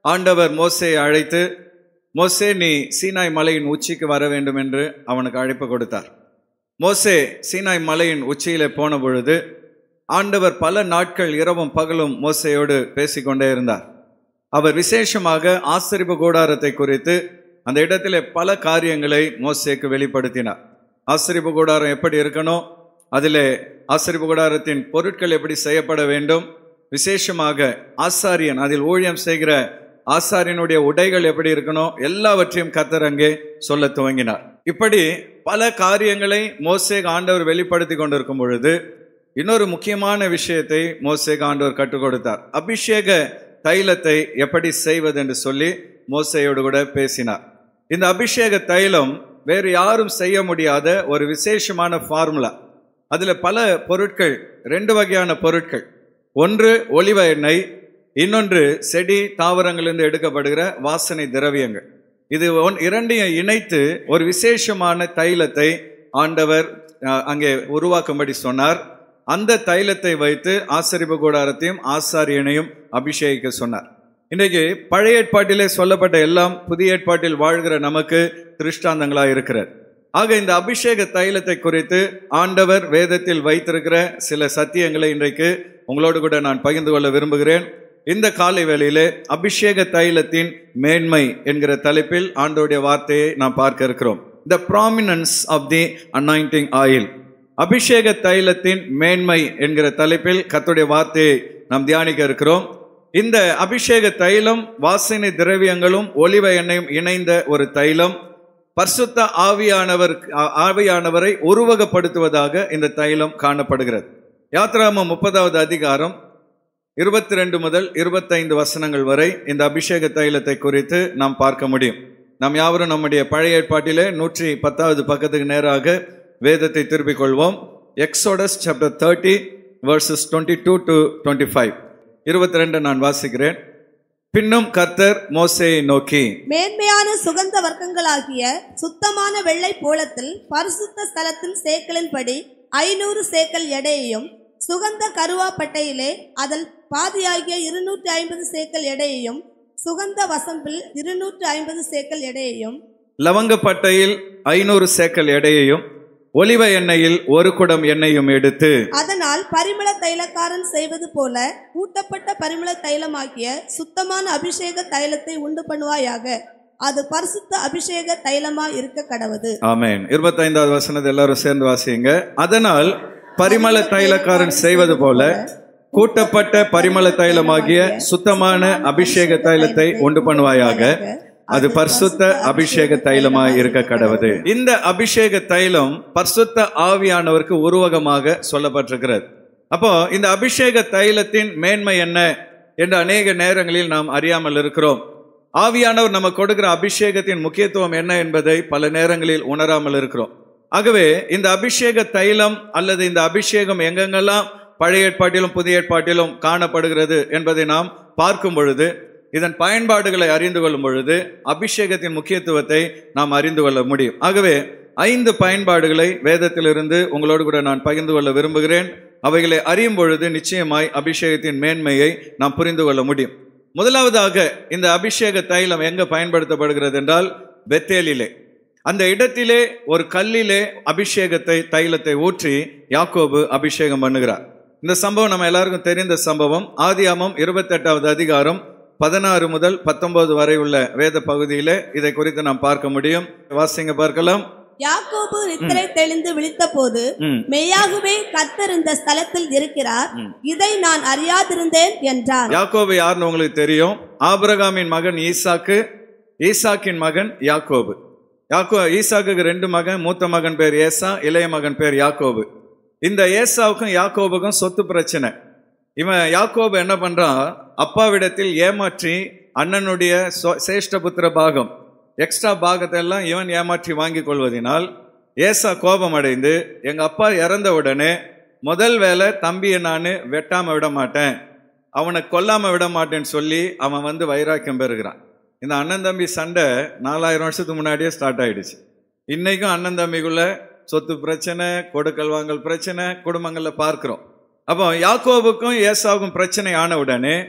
ஆண்டவர் மோசேயை அழைத்து, மோசே நீ சீனாய் மலையின் உச்சிக்கு வர வேண்டும் என்று அவனுக்கு அழைப்பு கொடுத்தார். மோசே சீனாய் மலையின் உச்சியிலே போன பொழுது ஆண்டவர் பல நாட்கள் இரவும் பகலும் மோசேயோடு பேசிக்கொண்டே இருந்தார். அவர் விசேஷமாக ஆசரிப்பு கூடாரத்தை குறித்து அந்த இடத்திலே பல காரியங்களை மோசேக்கு வெளிப்படுத்தினார். ஆசரிப்பு கூடாரம் எப்படி இருக்கணும், அதிலே ஆசரிப்பு கூடாரத்தின் பொருட்கள் எப்படி செய்யப்பட வேண்டும், விசேஷமாக ஆசாரியன் அதில் ஊழியம் செய்கிற ஆசாரியனுடைய உடைகள் எப்படி இருக்கணும், எல்லாவற்றையும் கர்த்தர் அங்கே சொல்ல துவங்கினார். இப்படி பல காரியங்களை மோசேக்கு ஆண்டவர் வெளிப்படுத்தி கொண்டிருக்கும் பொழுது இன்னொரு முக்கியமான விஷயத்தை மோசேக்கு ஆண்டவர் கற்றுக் கொடுத்தார். அபிஷேக தைலத்தை எப்படி செய்வது என்று சொல்லி மோசேயோடு கூட பேசினார். இந்த அபிஷேக தைலம் வேறு யாரும் செய்ய முடியாத ஒரு விசேஷமான ஃபார்முலா. அதில் பல பொருட்கள், ரெண்டு வகையான பொருட்கள். ஒன்று ஒலிவ எண்ணெய், இன்னொன்று செடி தாவரங்களிலிருந்து எடுக்கப்படுகிற வாசனை திரவியங்கள். இது ஒன் இரண்டையும் இணைத்து ஒரு விசேஷமான தைலத்தை ஆண்டவர் அங்கே உருவாக்கும்படி சொன்னார். அந்த தைலத்தை வைத்து ஆசரிப்பு கூடாரத்தையும் ஆசாரியனையும் அபிஷேகிக்க சொன்னார். இன்றைக்கு பழைய ஏற்பாட்டிலே சொல்லப்பட்ட எல்லாம் புதிய ஏற்பாட்டில் வாழ்கிற நமக்கு திருஷ்டாந்தங்களாக இருக்கிறது. ஆக இந்த அபிஷேக தைலத்தை குறித்து ஆண்டவர் வேதத்தில் வைத்திருக்கிற சில சத்தியங்களை இன்றைக்கு உங்களோடு கூட நான் பகிர்ந்து கொள்ள விரும்புகிறேன். இந்த காலை வேளையிலே அபிஷேக தைலத்தின் மேன்மை என்கிற தலைப்பில் ஆண்டவருடைய வார்த்தையை நாம் பார்க்க இருக்கிறோம். The prominence of the anointing oil. அபிஷேக தைலத்தின் மேன்மை என்கிற தலைப்பில் கர்த்தருடைய வார்த்தையை நாம் தியானிக்க இருக்கிறோம். இந்த அபிஷேக தைலம் வாசனை திரவியங்களும் ஒலிவ எண்ணெயும் இணைந்த ஒரு தைலம். பரிசுத்த ஆவியானவர் ஆவியானவரை உருவகப்படுத்துவதாக இந்த தைலம் காணப்படுகிறது. யாத்ராகமம் முப்பதாவது அதிகாரம் இருபத்தி ரெண்டு முதல் இருபத்தைந்து வசனங்கள் வரை இந்த அபிஷேக தைலத்தை குறித்து நாம் பார்க்க முடியும். நாம் யாவரும் நம்முடைய பழைய ஏற்பாட்டிலே நூற்றி பத்தாவது பக்கத்துக்கு நேராக வேதத்தை திருப்பிக் கொள்வோம். Exodus chapter thirty verses twenty two to twenty five இருபத்தி ரெண்டு நான் வாசிக்கிறேன். பின்னும் கர்த்தர் மோசேயை நோக்கி, மேன்மையான சுகந்த வர்க்கங்களாகிய சுத்தமான வெள்ளை போலத்தில் பரிசுத்த ஸ்தலத்தின் சேக்கலின்படி ஐநூறு சேக்கல் எடையையும், சுகந்த கருவா பட்டையிலே அதில் பாதியாகிய இருநூற்றி ஐம்பது சேக்கல் எடையையும், சுகந்த வசம்பில் இருநூற்றி ஐம்பது சேக்கல் எடையையும், லவங்கப்பட்டையில் ஐநூறு சேக்கல் எடையையும், ஒலிவ எண்ணெயில் ஒரு குடம் எண்ணெயும் எடுத்து, அதனால் பரிமள தைலக்காரன் செய்வது போல கூட்டப்பட்ட பரிமள தைலமாகிய சுத்தமான அபிஷேக தைலத்தை உண்டு பண்ணுவாயாக. அது பரிசுத்த அபிஷேக தைலமா இருக்க கடவது. ஆமென். இருபத்தி ஐந்தாவது வசனத்தை எல்லாரும் சேர்ந்து வாசிங்க. அதனால் பரிமள தைலக்காரன் செய்வது போல கூட்டப்பட்ட பரிமள தைலமாகிய சுத்தமான அபிஷேக தைலத்தை உண்டு பண்ணுவாயாக. அது பரிசுத்த அபிஷேக தைலமாய் இருக்க கடவது. இந்த அபிஷேக தைலம் பரிசுத்த ஆவியானவருக்கு உருவகமாக சொல்லப்பட்டிருக்கிறது. அப்போ இந்த அபிஷேக தைலத்தின் மேன்மை என்ன என்று அநேக நேரங்களில் நாம் அறியாமல் இருக்கிறோம். ஆவியானவர் நமக்கு கொடுக்கிற அபிஷேகத்தின் முக்கியத்துவம் என்ன என்பதை பல நேரங்களில் உணராமல் இருக்கிறோம். ஆகவே இந்த அபிஷேக தைலம் அல்லது இந்த அபிஷேகம் எங்கெங்கெல்லாம் பழைய ஏற்பாட்டிலும் புதிய ஏற்பாட்டிலும் காணப்படுகிறது என்பதை நாம் பார்க்கும் பொழுது, இதன் பயன்பாடுகளை அறிந்து கொள்ளும் பொழுது அபிஷேகத்தின் முக்கியத்துவத்தை நாம் அறிந்து கொள்ள முடியும். ஆகவே ஐந்து பயன்பாடுகளை வேதத்திலிருந்து உங்களோடு கூட நான் பகிர்ந்து கொள்ள விரும்புகிறேன். அவைகளை அறியும் பொழுது நிச்சயமாய் அபிஷேகத்தின் மேன்மையை நாம் புரிந்து கொள்ள முடியும். முதலாவதாக இந்த அபிஷேக தைலம் எங்க பயன்படுத்தப்படுகிறது என்றால் பெத்தேலிலே. அந்த இடத்திலே ஒரு கல்லிலே அபிஷேகத்தை தைலத்தை ஊற்றி யாக்கோபு அபிஷேகம் பண்ணுகிறார். இந்த சம்பவம் நம்ம எல்லாருக்கும் தெரிந்த சம்பவம். ஆதியாகமம் இருபத்தி எட்டாவது அதிகாரம் பதினாறு முதல் பத்தொன்பது வரை உள்ள வேத பகுதியிலே இதை குறித்து நாம் பார்க்க முடியும். வாசிங்க பார்க்கலாம். யாக்கோபு நித்திரை தெளிந்து விழித்த போது, மெய்யாகவே கர்த்தர் இந்த ஸ்தலத்தில் இருக்கிறார், இதை நான் அறியாதிருந்தேன் என்றார். யாக்கோபு யாருன்னு உங்களுக்கு தெரியும். ஆபிரகாமின் மகன் ஈசாக்கு, ஈசாக்கின் மகன் யாக்கோபு. யாக்கோ ஈசாக்கு ரெண்டு மகன். மூத்த மகன் பேர் ஏசா, இளைய மகன் பேர் யாக்கோபு. இந்த ஏசாவுக்கும் யாக்கோபுக்கும் சொத்து பிரச்சனை. இவன் யாக்கோபு என்ன பண்றான், அப்பாவிடத்தில் ஏமாற்றி அண்ணனுடைய சேஷ்ட புத்திர பாகம், எக்ஸ்ட்ரா பாகத்தை எல்லாம் இவன் ஏமாற்றி வாங்கி கொள்வதனால் ஏசா கோபம் அடைந்து, எங்க அப்பா இறந்த உடனே முதல் வேலை தம்பியை நான் வெட்டாம விட மாட்டேன், அவனை கொல்லாம விட மாட்டேன்னு சொல்லி அவன் வந்து வைராக்கியம் பெறுகிறான். இந்த அண்ணன் தம்பி சண்டை நாலாயிரம் வருஷத்துக்கு முன்னாடியே ஸ்டார்ட் ஆயிடுச்சு. இன்னைக்கும் அண்ணன் தம்பிக்குள்ள சொத்து பிரச்சனை, கொடுக்கல் வாங்கல் பிரச்சனை குடும்பங்கள்ல பார்க்கிறோம். அப்போ யாக்கோபுக்கும் ஏசாவுக்கும் பிரச்சனை ஆன உடனே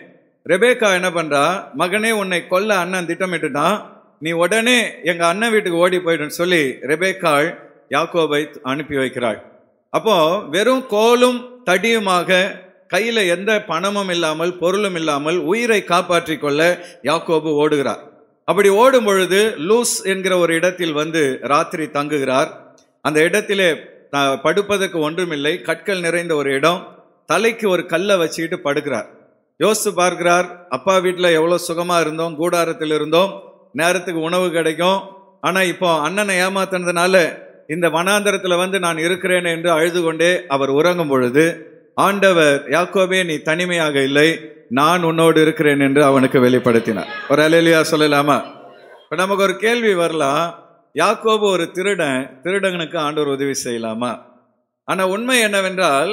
ரெபேக்கா என்ன பண்றா, மகனே உன்னை கொல்ல அண்ணன் திட்டமிட்டுட்டான், நீ உடனே எங்க அண்ணன் வீட்டுக்கு ஓடி போயிடுன்னு சொல்லி ரெபேக்காள் யாக்கோபை அனுப்பி வைக்கிறாள். அப்போ வெறும் கோலும் தடியுமாக கையில எந்த பணமும் இல்லாமல் பொருளும் இல்லாமல் உயிரை காப்பாற்றி கொள்ள யாக்கோபு ஓடுகிறார். அப்படி ஓடும் பொழுது லூஸ் என்கிற ஒரு இடத்தில் வந்து ராத்திரி தங்குகிறார். அந்த இடத்திலே படுப்பதற்கு ஒன்றுமில்லை, கற்கள் நிறைந்த ஒரு இடம். தலைக்கு ஒரு கல்லை வச்சுக்கிட்டு படுக்கிறார். யோசித்து பார்க்கிறார், அப்பா வீட்டில் எவ்வளோ சுகமா இருந்தோம், கூடாரத்தில் இருந்தோம், நேரத்துக்கு உணவு கிடைக்கும். ஆனா இப்போ அண்ணனை ஏமாத்தினதுனால இந்த வனாந்தரத்துல வந்து நான் இருக்கிறேன் என்று அழுது கொண்டே அவர் உறங்கும் பொழுது ஆண்டவர், யாக்கோபே நீ தனிமையாக இல்லை, நான் உன்னோடு இருக்கிறேன் என்று அவனுக்கு வெளிப்படுத்தினார். ஒரு அல்லேலூயா சொல்லலாமா? இப்ப நமக்கு ஒரு கேள்வி வரலாம், யாக்கோபு ஒரு திருடன், திருடனுக்கு ஆண்டவர் உதவி செய்யலாமா? ஆனா உண்மை என்னவென்றால்,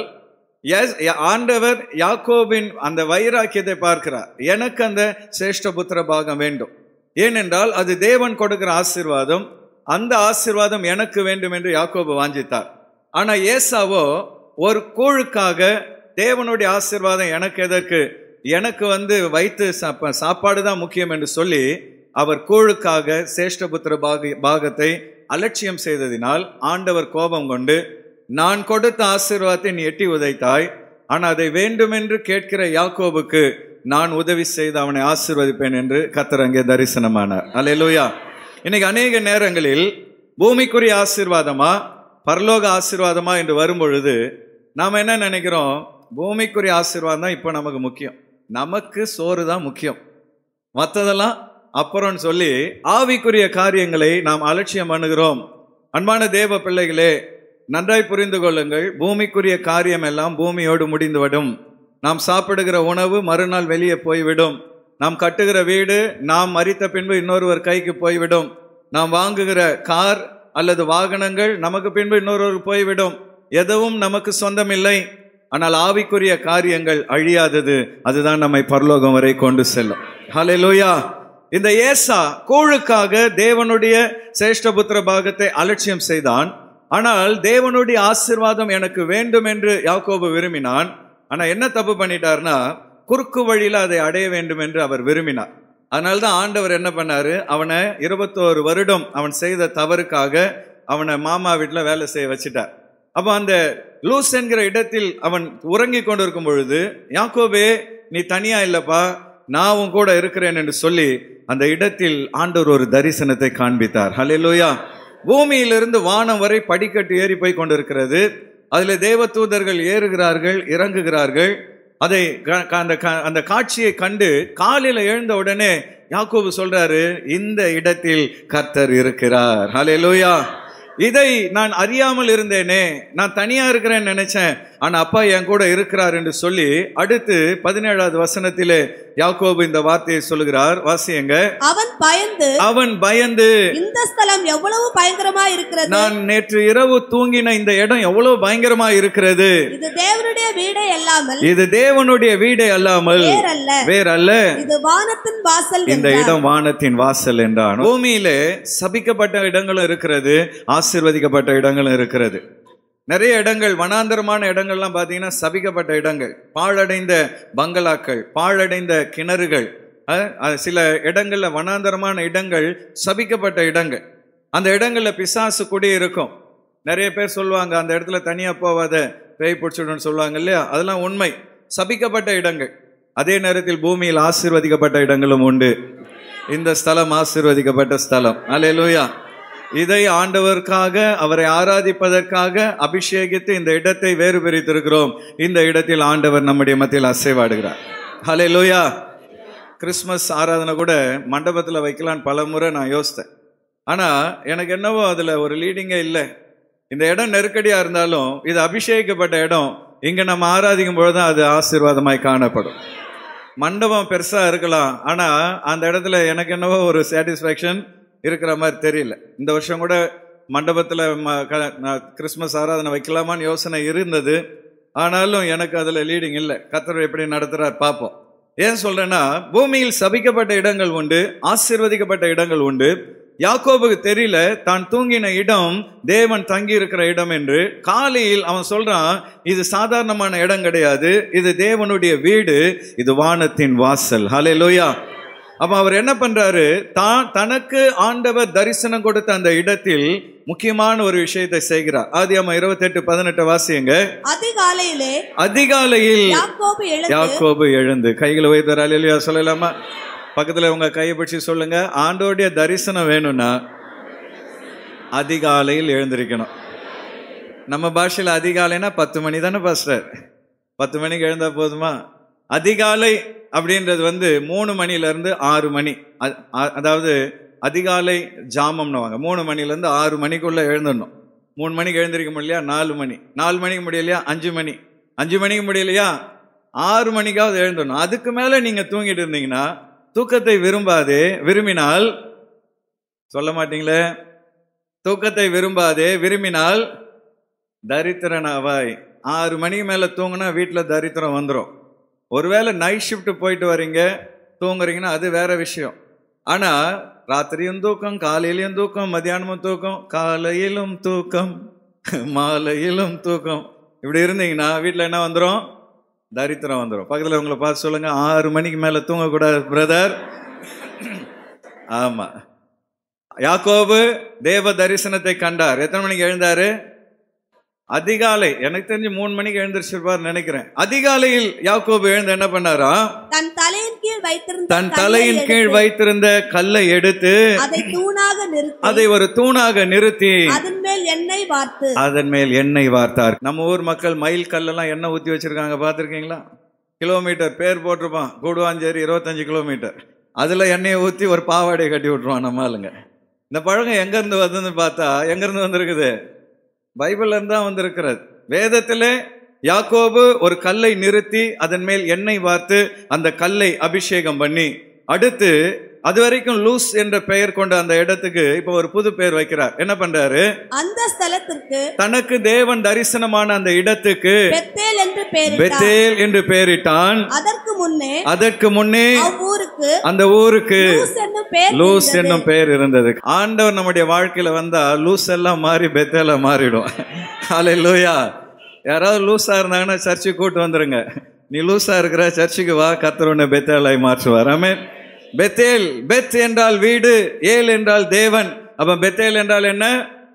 ஆண்டவர் யாக்கோபின் அந்த வைராக்கியத்தை பார்க்கிறார். எனக்கு அந்த சிரேஷ்ட புத்திர பாகம் வேண்டும், ஏனென்றால் அது தேவன் கொடுக்கிற ஆசீர்வாதம், அந்த ஆசீர்வாதம் எனக்கு வேண்டும் என்று யாக்கோபு வாஞ்சித்தார். ஆனா ஏசாவோ ஒரு கூழுக்காக தேவனுடைய ஆசீர்வாதம் எனக்கு எதற்கு, எனக்கு வந்து வைத்து சாப்பாடு தான் முக்கியம் என்று சொல்லி அவர் கூழுக்காக சேஷ்டபுத்திர பாக பாகத்தை அலட்சியம் செய்ததினால் ஆண்டவர் கோபம் கொண்டு, நான் கொடுத்த ஆசீர்வாதத்தை நீ எட்டி உதைத்தாய், ஆனா அதை வேண்டுமென்று கேட்கிற யாக்கோபுக்கு நான் உதவி செய்து அவனை ஆசீர்வதிப்பேன் என்று கர்த்தர் அங்கே தரிசனமானார். அல்லேலூயா. இன்னைக்கு அநேக நேரங்களில் பூமிக்குரிய ஆசீர்வாதமா பரலோக ஆசீர்வாதமா என்று வரும்பொழுது நாம் என்ன நினைக்கிறோம், பூமிக்குரிய ஆசீர்வாதம் தான் இப்போ நமக்கு முக்கியம், நமக்கு சோறு தான் முக்கியம், மற்றதெல்லாம் அப்புறம் சொல்லி ஆவிக்குரிய காரியங்களை நாம் அலட்சியம் பண்ணுகிறோம். அன்பான தேவ பிள்ளைகளே, நன்றாய் புரிந்து கொள்ளுங்கள், பூமிக்குரிய காரியம் எல்லாம் பூமியோடு முடிந்துவிடும். நாம் சாப்பிடுகிற உணவு மறுநாள் வெளியே போய்விடும். நாம் கட்டுகிற வீடு நாம் மரித்த பின்பு இன்னொருவர் கைக்கு போய்விடும். நாம் வாங்குகிற கார் அல்லது வாகனங்கள் நமக்கு பின்பு இன்னொருவர் போய்விடும். எதுவும் நமக்கு சொந்தமில்லை. ஆனால் ஆவிக்குரிய காரியங்கள் அழியாதது, அதுதான் நம்மை பரலோகம் வரை கொண்டு செல்லும். ஹல்லேலூயா. இந்த ஏசா கூழுக்காக தேவனுடைய சேஷ்டபுத்திர பாகத்தை அலட்சியம் செய்தான். ஆனால் தேவனுடைய ஆசீர்வாதம் எனக்கு வேண்டும் என்று யாக்கோபு விரும்பினான். ஆனா என்ன தப்பு பண்ணிட்டார்னா, குறுக்கு வழியில அதை அடைய வேண்டும் என்று அவர் விரும்பினார். அதனால்தான் ஆண்டவர் என்ன பண்ணாரு, அவனை இருபத்தோரு வருடம் அவன் செய்த தவறுக்காக அவனை மாமா வீட்டில் வேலை செய்ய வச்சுட்டார். அப்போ அந்த லூஸ் என்கிற இடத்தில் அவன் உறங்கி கொண்டிருக்கும் பொழுது, யாக்கோபே நீ தனியா இல்லப்பா, நான் உன் கூட இருக்கிறேன் என்று சொல்லி அந்த இடத்தில் ஆண்டவர் ஒரு தரிசனத்தை காண்பித்தார். ஹல்லேலூயா. பூமியிலிருந்து வானம் வரை படிக்கட்டு ஏறி போய் கொண்டிருக்கிறது. அதுல தேவ தூதர்கள் ஏறுகிறார்கள், இறங்குகிறார்கள். அதை அந்த காட்சியை கண்டு காலையில எழுந்த உடனே யாக்கோபு சொல்றாரு, இந்த இடத்தில் கர்த்தர் இருக்கிறார். ஹல்லேலூயா. இதை நான் அறியாமல் இருந்தேனே, நான் தனியா இருக்கிறேன்னு நினைச்சேன், ஆனா அப்பா என் கூட இருக்கிறார் என்று சொல்லி அடுத்து பதினேழாவது வசனத்திலே யாக்கோபு இந்த வார்த்தையை சொல்லுகிறார். வாசியங்க. அவன் பயந்து அவன் பயந்து இந்த ஸ்தலம் எவ்வளவு பயங்கரமா இருக்கிறது, நான் நேற்று இரவு தூங்கின இந்த இடம் எவ்வளவு பயங்கரமா இருக்கிறது, இது தேவனுடைய வீடே அல்லாமல் இது தேவனுடைய வீடே அல்லாமல் வேறல்ல, இது வானத்தின் வாசல், இந்த இடம் வானத்தின் வாசல் என்றான். பூமியிலே சபிக்கப்பட்ட இடங்களும் இருக்கிறது, ஆசீர்வதிக்கப்பட்ட இடங்களும் இருக்கிறது. நிறைய இடங்கள், வனாந்தரமான இடங்கள்லாம் பார்த்தீங்கன்னா சபிக்கப்பட்ட இடங்கள், பாழடைந்த பங்களாக்கள், பாழடைந்த கிணறுகள், சில இடங்கள்ல வனாந்தரமான இடங்கள் சபிக்கப்பட்ட இடங்கள். அந்த இடங்கள்ல பிசாசு குடி இருக்கும். நிறைய பேர் சொல்லுவாங்க, அந்த இடத்துல தனியா போவாத, பேய் பிடிச்சிடுன்னு சொல்லுவாங்க இல்லையா, அதெல்லாம் உண்மை, சபிக்கப்பட்ட இடங்கள். அதே நேரத்தில் பூமியில் ஆசீர்வதிக்கப்பட்ட இடங்களும் உண்டு. இந்த ஸ்தலம் ஆசீர்வதிக்கப்பட்ட ஸ்தலம். அல்லேலூயா. இதை ஆண்டவருக்காக, அவரை ஆராதிப்பதற்காக அபிஷேகித்து இந்த இடத்தை வேறு பிரித்திருக்கிறோம். இந்த இடத்தில் ஆண்டவர் நம்முடைய மத்தியில் அசைவாடுகிறார். ஹல்லேலூயா. கிறிஸ்மஸ் ஆராதனை கூட மண்டபத்தில் வைக்கலான்னு பல முறை நான் யோசித்தேன். ஆனால் எனக்கு என்னவோ அதில் ஒரு லீடிங்கே இல்லை. இந்த இடம் நெருக்கடியாக இருந்தாலும் இது அபிஷேகிக்கப்பட்ட இடம், இங்கே நம்ம ஆராதிக்கும் பொழுது தான் அது ஆசீர்வாதமாய் காணப்படும். மண்டபம் பெருசாக இருக்கலாம், ஆனால் அந்த இடத்துல எனக்கு என்னவோ ஒரு சாட்டிஸ்ஃபேக்ஷன் இருக்கிற மாதிரி தெரியல. இந்த வருஷம் கூட மண்டபத்தில் கிறிஸ்மஸ் ஆராதனை வைக்கலாமான்னு யோசனை இருந்தது. ஆனாலும் எனக்கு அதில் லீடிங் இல்லை. கர்த்தர் எப்படி நடத்துகிறார் பார்ப்போம். ஏன் சொல்றேன்னா, பூமியில் சபிக்கப்பட்ட இடங்கள் உண்டு, ஆசீர்வதிக்கப்பட்ட இடங்கள் உண்டு. யாக்கோபுக்கு தெரியல தான் தூங்கின இடம் தேவன் தங்கி இருக்கிற இடம் என்று. காலையில் அவன் சொல்றான், இது சாதாரணமான இடம் கிடையாது, இது தேவனுடைய வீடு, இது வானத்தின் வாசல். ஹல்லேலூயா. அப்ப அவர் என்ன பண்றாரு, தான் தனக்கு ஆண்டவர் தரிசனம் கொடுத்த அந்த இடத்தில் முக்கியமான ஒரு விஷயத்தை செய்கிறார். ஆதியாகமம் இருபத்தி எட்டு பதினெட்டு வாசியுங்க. அதிகாலையிலே அதிகாலையில் யாக்கோபு எழுந்து யாக்கோபு எழுந்து கைகளை வைத்தார். ஹல்லேலூயா சொல்லலாமா? பக்கத்துல உங்க கையை பிடிச்சி சொல்லுங்க, ஆண்டோடைய தரிசனம் வேணும்னா அதிகாலையில் எழுந்திருக்கணும். நம்ம பாஷையில் அதிகாலைனா பத்து மணி தானே பாஸ்டர்? பத்து மணிக்கு எழுந்தா போதுமா? அதிகாலை அப்படின்றது வந்து மூணு மணில இருந்து ஆறு மணி, அதாவது அதிகாலை ஜாமம்னு வாங்க. மூணு மணில இருந்து ஆறு மணிக்குள்ள எழுந்துடணும். மூணு மணிக்கு எழுந்திருக்க முடியலையா, நாலு மணி, நாலு மணிக்கு முடியலையா, அஞ்சு மணி, அஞ்சு மணிக்கு முடியலையா, ஆறு மணிக்காவது எழுந்துடணும். அதுக்கு மேல நீங்க தூங்கிட்டு இருந்தீங்கன்னா, தூக்கத்தை விரும்பாதே, விரும்பினால் சொல்ல மாட்டீங்களே, தூக்கத்தை விரும்பாதே விரும்பினால் தரித்திரனாவாய். ஆறு மணிக்கு மேல தூங்கினா வீட்டில் தரித்திரம் வந்துடும். ஒருவேளை நைட் ஷிஃப்ட் போயிட்டு வரீங்க தூங்குறீங்கன்னா அது வேற விஷயம். ஆனா ராத்திரியும் தூக்கம், காலையிலும் தூக்கம், மத்தியானமும் தூக்கம், காலையிலும் தூக்கம், மாலையிலும் தூக்கம், இப்படி இருந்தீங்கன்னா வீட்டில் என்ன வந்துடும்? தரித்திரம் வந்துடும். பக்கத்தில் உங்களை பார்த்து சொல்லுங்க, ஆறு மணிக்கு மேல தூங்கக்கூடாது பிரதர். ஆமா, யாக்கோபு தேவ தரிசனத்தை கண்டார். எத்தனை மணிக்கு எழுந்தாரு? அதிகாலை. எனக்கு தெரிஞ்சு மூணு மணிக்கு எழுந்திருச்சிருப்பார் நினைக்கிறேன். அதிகாலையில் யாக்கோபு எழுந்து என்ன பண்ணாரா, தன் தலையின் கீழ் வைத்திருந்த தன் தலையின் கீழ் வைத்திருந்த கல்லை எடுத்து அதை தூணாக நிறுத்தி அதை ஒரு தூணாக நிறுத்தி அதன் மேல் எண்ணெய் வார்த்து அதன் மேல் எண்ணெய் வார்த்தார். நம்ம ஊர் மக்கள் மயில் கல்லெல்லாம் எண்ணெய் ஊற்றி வச்சிருக்காங்க, பார்த்துருக்கீங்களா? கிலோமீட்டர் பேர் போட்டிருப்பான், கூடுவாஞ்சேரி இருபத்தஞ்சு கிலோமீட்டர், அதுல எண்ணெயை ஊற்றி ஒரு பாவாடையை கட்டி விட்டுருவான் நம்ம ஆளுங்க. இந்த பழக்கம் எங்க இருந்து வந்ததுன்னு பார்த்தா, எங்க இருந்து வந்திருக்குது? பைபிள்ல இருந்தா வந்திருக்கிறது. வேதத்திலே யாக்கோபு ஒரு கல்லை நிறுத்தி அதன் மேல் எண்ணெய் வார்த்து அந்த கல்லை அபிஷேகம் பண்ணி, அடுத்து அது வரைக்கும் லூஸ் என்ற பெயர் கொண்ட அந்த இடத்துக்கு இப்ப ஒரு புது பெயர் வைக்கிறார். என்ன பண்றாரு? அந்த ஸ்தலத்திற்கு, தனக்கு தேவன் தரிசனமான அந்த இடத்துக்கு பெத்தேல் என்று பெயரிட்டான். பெத்தேல் என்று பெயரிட்டான். அதற்கு முன்னே அதற்கு முன்னே ஊருக்கு அந்த ஊருக்கு லூஸ் என்னும் பெயர் இருந்தது. ஆண்டவர் நம்முடைய வாழ்க்கையில வந்தா லூஸ் எல்லாம் மாறி பெத்தேலா மாறிடும். ஹல்லேலூயா. யாராவது லூஸா இருந்தாங்கன்னா சர்ச்சுக்கு கூட்டு வந்துருங்க. நீ லூஸா இருக்கிற, சர்ச்சுக்கு வா, கர்த்தர் உன்னை பெத்தேலாய் மாற்றுவார். ஆமென். பெத்தேல், பெத் என்றால் வீடு, ஏல் என்றால் தேவன். அப்ப பெத்தேல் என்றால் என்ன?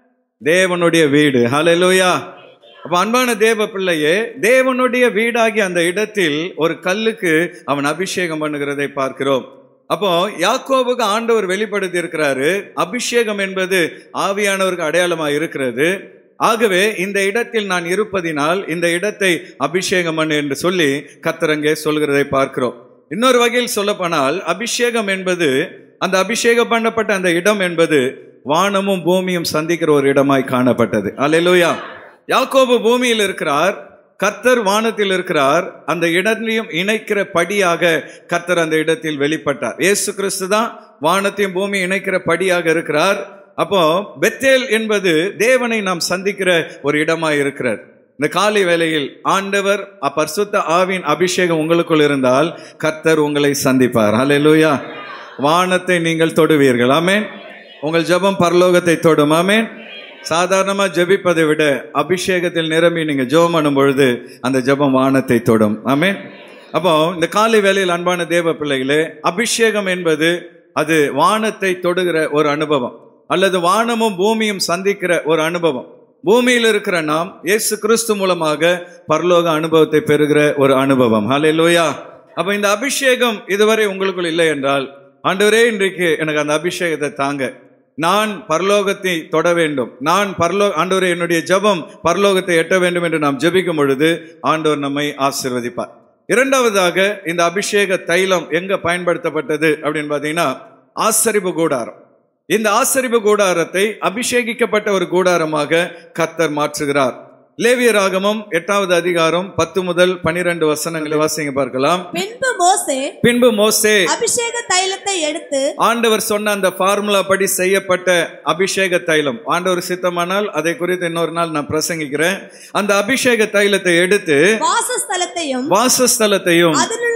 தேவனுடைய வீடு. ஹல்லேலூயா. அப்ப அன்பான தேவ பிள்ளையே, தேவனுடைய வீடாகி அந்த இடத்தில் ஒரு கல்லுக்கு அவன் அபிஷேகம் பண்ணுகிறதை பார்க்கிறோம். அப்போ யாக்கோபுக்கு ஆண்டவர் வெளிப்படுத்தி இருக்கிறாரு, அபிஷேகம் என்பது ஆவியானவருக்கு அடையாளமாக இருக்கிறது. ஆகவே இந்த இடத்தில் நான் இருப்பதினால் இந்த இடத்தை அபிஷேகம் பண்ணு என்று சொல்லி கர்த்தர் அங்கே சொல்கிறதை பார்க்கிறோம். இன்னொரு வகையில் சொல்லப்போனால் அபிஷேகம் என்பது, அந்த அபிஷேகம் பண்ணப்பட்ட அந்த இடம் என்பது வானமும் பூமியும் சந்திக்கிற ஒரு இடமாய் காணப்பட்டது. அல்லேலூயா. யாக்கோபு பூமியில் இருக்கிறார், கர்த்தர் வானத்தில் இருக்கிறார். அந்த இடத்தையும் இணைக்கிற படியாக கர்த்தர் அந்த இடத்தில் வெளிப்பட்டார். இயேசு கிறிஸ்து தான் வானத்தையும் பூமியும் இணைக்கிற படியாக இருக்கிறார். அப்போ பெத்தேல் என்பது தேவனை நாம் சந்திக்கிற ஒரு இடமாய் இருக்கிறார். இந்த காலை வேளையில் ஆண்டவர் பரிசுத்த ஆவியின் அபிஷேகம் உங்களுக்குள் இருந்தால் கர்த்தர் உங்களை சந்திப்பார். ஹல்லேலூயா. வானத்தை நீங்கள் தொடுவீர்கள். ஆமென். உங்கள் ஜெபம் பரலோகத்தை தொடும். ஆமென். சாதாரணமா ஜெபிப்பதை விட அபிஷேகத்தில் நிரம்பி நீங்க ஜெபம் பண்ணும் பொழுது அந்த ஜெபம் வானத்தை தொடும். ஆமென். அப்போ இந்த காலை வேளையில் அன்பான தேவ பிள்ளைகளே, அபிஷேகம் என்பது அது வானத்தை தொடுகிற ஒரு அனுபவம், அல்லது வானமும் பூமியும் சந்திக்கிற ஒரு அனுபவம். பூமியில் இருக்கிற நாம் இயேசு கிறிஸ்து மூலமாக பரலோக அனுபவத்தை பெறுகிற ஒரு அனுபவம். ஹல்லேலூயா. அப்ப இந்த அபிஷேகம் இதுவரை உங்களுக்குள் இல்லை என்றால், ஆண்டவரே இன்றைக்கு எனக்கு அந்த அபிஷேகத்தை தாங்க, நான் பரலோகத்தை தொட வேண்டும், நான் பரலோக ஆண்டவரே என்னுடைய ஜெபம் பரலோகத்தை எட்ட வேண்டும் என்று நாம் ஜெபிக்கும் பொழுது ஆண்டவர் நம்மை ஆசீர்வதிப்பார். இரண்டாவதாக, இந்த அபிஷேக தைலம் எங்க பயன்படுத்தப்பட்டது அப்படின்னு பாத்தீங்கன்னா ஆசரிப்பு கூடாரம். இந்த ஆசரிப்பு கூடாரத்தை அபிஷேகிக்கப்பட்ட ஒரு கூடாரமாக கர்த்தர் மாற்றுகிறார். லேவியராகமம் எட்டாவது அதிகாரம் பத்து முதல் பனிரெண்டு வசனங்களை வாசிங்க பார்க்கலாம். பின்பு மோசே பின்பு மோசே அபிஷேக தைலத்தை எடுத்து, ஆண்டவர் சொன்ன அந்த ஃபார்முலா படி செய்யப்பட்ட அபிஷேக தைலம், ஆண்டவர் சித்தமானால் அதை குறித்து இன்னொரு நாள் நான் பிரசங்கிக்கிறேன். அந்த அபிஷேக தைலத்தை எடுத்து வாசஸ்தலத்தையும் வாசஸ்தலத்தையும் அதிலுள்ள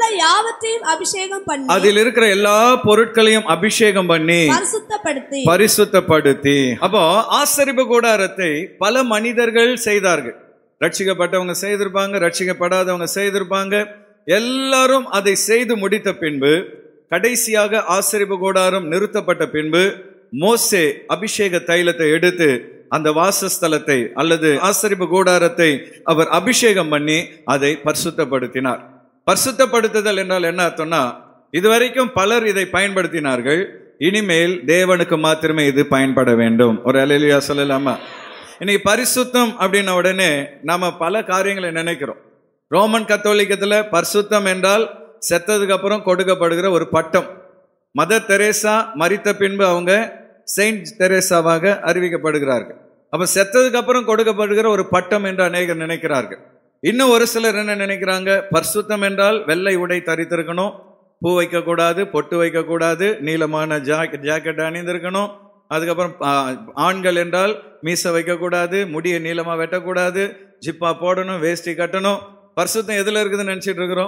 அதிலுள்ள யாவற்றையும் அபிஷேகம் பண்ணி அதில் இருக்கிற எல்லா பொருட்களையும் அபிஷேகம் பண்ணி பரிசுத்தப்படுத்தி பரிசுத்தப்படுத்தி. அப்போ ஆசரிப்பு கூடாரத்தை பல மனிதர்கள் செய்தார்கள். ரட்சிக்கப்பட்டவங்க செய்திருப்பாங்க, ரட்சிக்கப்படாதவங்க செய்திருப்பாங்க. எல்லாரும் அதை செய்து முடித்த பின்பு கடைசியாக ஆசரிப்பு கூடாரம் நிறுத்தப்பட்ட பின்பு மோசே அபிஷேக தைலத்தை எடுத்து அந்த வாசஸ்தலத்தை அல்லது ஆசரிப்பு கூடாரத்தை அவர் அபிஷேகம் பண்ணி அதை பரிசுத்தப்படுத்தினார். பரிசுத்தப்படுத்துதல் என்றால் என்ன அர்த்தம்னா, இதுவரைக்கும் பலர் இதை பயன்படுத்தினார்கள், இனிமேல் தேவனுக்கு மாத்திரமே இது பயன்பட வேண்டும். ஒரு அல்லேலூயா சொல்லலாமா? இன்னைக்கு பரிசுத்தம் அப்படின்ன உடனே நாம பல காரியங்களை நினைக்கிறோம். ரோமன் கத்தோலிக்கத்துல பரிசுத்தம் என்றால் செத்ததுக்கு அப்புறம் கொடுக்கப்படுகிற ஒரு பட்டம். மதர் தெரேசா மரித்த பின்பு அவங்க செயின்ட் தெரேசாவாக அறிவிக்கப்படுகிறார்கள். அப்ப செத்ததுக்கு அப்புறம் கொடுக்கப்படுகிற ஒரு பட்டம் என்று அநேகர் நினைக்கிறார்கள். இன்னும் ஒரு சிலர் என்ன நினைக்கிறாங்க, பரிசுத்தம் என்றால் வெள்ளை உடை தரித்திருக்கணும், பூ வைக்க கூடாது, பொட்டு வைக்க கூடாது, நீளமான ஜாக்கெட் ஜாக்கெட் அணிந்திருக்கணும். அதுக்கப்புறம் ஆண்கள் என்றால் மீசை வைக்க கூடாது, முடியை நீளமா வெட்டக்கூடாது, ஜிப்பா போடணும், வேஷ்டி கட்டணும். பரிசுத்தம் எதுல இருக்குதுன்னு நினைச்சிட்டு இருக்கிறோம்?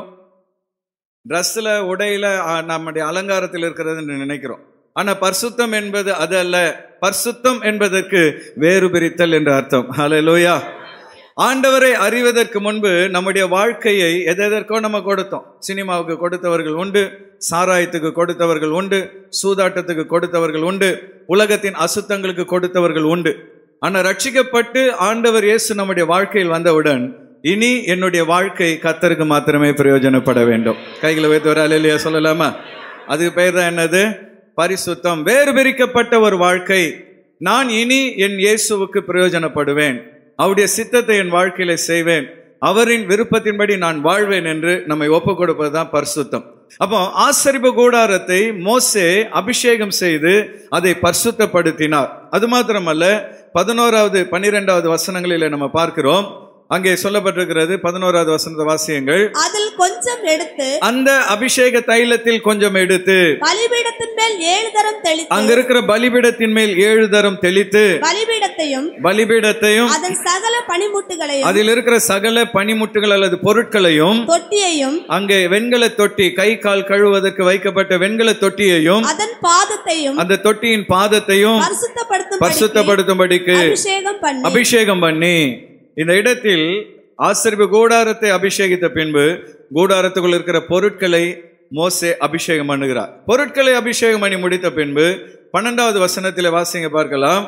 ட்ரெஸ்ல, உடையில, நம்முடைய அலங்காரத்தில் இருக்கிறதுன்னு நினைக்கிறோம். ஆனா பரிசுத்தம் என்பது அது அல்ல. பரிசுத்தம் என்பதற்கு வேறு பிரித்தல் என்று அர்த்தம். ஹல்லேலூயா. ஆண்டவரை அறிவதற்கு முன்பு நம்முடைய வாழ்க்கையை எதற்கோ நம்ம கொடுத்தோம். சினிமாவுக்கு கொடுத்தவர்கள் உண்டு, சாராயத்துக்கு கொடுத்தவர்கள் உண்டு, சூதாட்டத்துக்கு கொடுத்தவர்கள் உண்டு, உலகத்தின் அசுத்தங்களுக்கு கொடுத்தவர்கள் உண்டு. ஆனா ரட்சிக்கப்பட்டு ஆண்டவர் இயேசு நம்முடைய வாழ்க்கையில் வந்தவுடன் இனி என்னுடைய வாழ்க்கை கர்த்தருக்கு மாத்திரமே பிரயோஜனப்பட வேண்டும். கைகளை வைத்து ஒரு அல்லேலூயா சொல்லலாமா? அதுக்கு பெயர் தான் என்னது? பரிசுத்தம். வேறு பிரிக்கப்பட்ட ஒரு வாழ்க்கை. நான் இனி என் இயேசுவுக்கு பிரயோஜனப்படுவேன், அவருடைய சித்தத்தை என் வாழ்க்கையில செய்வேன், அவரின் விருப்பத்தின்படி நான் வாழ்வேன் என்று நம்மை ஒப்பு கொடுப்பதுதான் பரிசுத்தம். அப்போ ஆசரிப்பு கூடாரத்தை மோசே அபிஷேகம் செய்து அதை பரிசுத்தப்படுத்தினார். அது மாத்திரமல்ல, பதினோராவது பன்னிரெண்டாவது வசனங்களில் நம்ம பார்க்கிறோம். அங்கே சொல்லப்பட்டிருக்கிறது, பதினோராவது வசனத்தை வாசியுங்கள். அதில் கொஞ்சம் எடுத்து, அந்த அபிஷேக தைலத்தில் கொஞ்சம் எடுத்து பலிபீடத்தின் மேல் ஏழு தரம் தெளித்து, அங்க இருக்கிற பலிபீடத்தின் மேல் ஏழு தரம் தெளித்து, பலிபீடத்தையும் பலிபீடத்தையும் அதன் சகல பனிமுட்டுகளையும், அதில் இருக்கிற சகல பனிமுட்டுகள் அல்லது பொருட்களையும், தொட்டியையும், அங்கே வெண்கல தொட்டி, கை கால் கழுவுவதற்கு வைக்கப்பட்ட வெண்கல தொட்டியையும், அதன் பாதத்தையும், அந்த தொட்டியின் பாதத்தையும் பரிசுத்தப்படுத்தும்படிக்கு அபிஷேகம் பண்ணி அபிஷேகம் பண்ணி இந்த இடத்தில் ஆசரிப்பு கூடாரத்தை அபிஷேகித்த பின்பு கூடாரத்துக்குள் இருக்கிற பொருட்களை மோசே அபிஷேகம் பண்ணுகிறார். பொருட்களை அபிஷேகம் பண்ணி முடித்த பின்பு பன்னெண்டாவது வசனத்திலே வாசிங்க பார்க்கலாம்.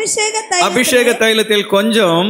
அபிஷேக தைலத்தில் கொஞ்சம்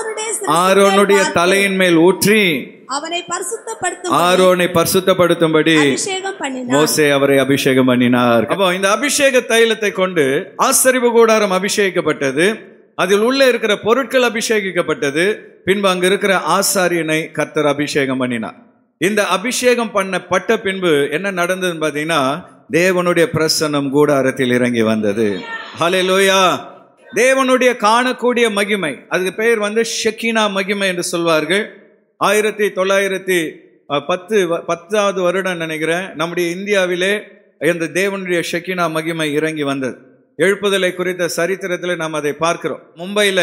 ஆரோனுடைய தலையின் மேல் ஊற்றி அவனை பரிசுத்தப்படுத்தும் ஆரோனை பரிசுத்தப்படுத்தும்படி மோசே அவரை அபிஷேகம் பண்ணினார். அப்போ இந்த அபிஷேக தைலத்தை கொண்டு ஆசரிப்பு கூடாரம் அபிஷேகிக்கப்பட்டது, அதில் உள்ள இருக்கிற பொருட்கள் அபிஷேகிக்கப்பட்டது. பின்பு அங்கு இருக்கிற ஆசாரியனை கர்த்தர் அபிஷேகம் பண்ணினார். இந்த அபிஷேகம் பண்ணப்பட்ட பின்பு என்ன நடந்ததுன்னு பாத்தீங்கன்னா, தேவனுடைய பிரசன்னம் கூடாரத்தில் இறங்கி வந்தது. ஹல்லேலூயா. தேவனுடைய காணக்கூடிய மகிமை, அதுக்கு பெயர் வந்து ஷெக்கினா மகிமை என்று சொல்வார்கள். ஆயிரத்தி தொள்ளாயிரத்தி பத்து பத்தாவது வருடம் நினைக்கிறேன், நம்முடைய இந்தியாவிலே இந்த தேவனுடைய ஷெக்கினா மகிமை இறங்கி வந்தது. எழுப்புதலை குறித்த சரித்திரத்தில் நாம் அதை பார்க்கிறோம். மும்பையில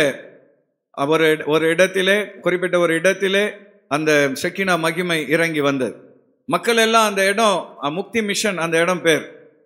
ஒரு ஒரு இடத்திலே, குறிப்பிட்ட ஒரு இடத்திலே அந்த ஷெக்கினா மகிமை இறங்கி வந்தது. மக்கள் எல்லாம் அந்த இடம் முக்தி மிஷன், அந்த இடம் பேர்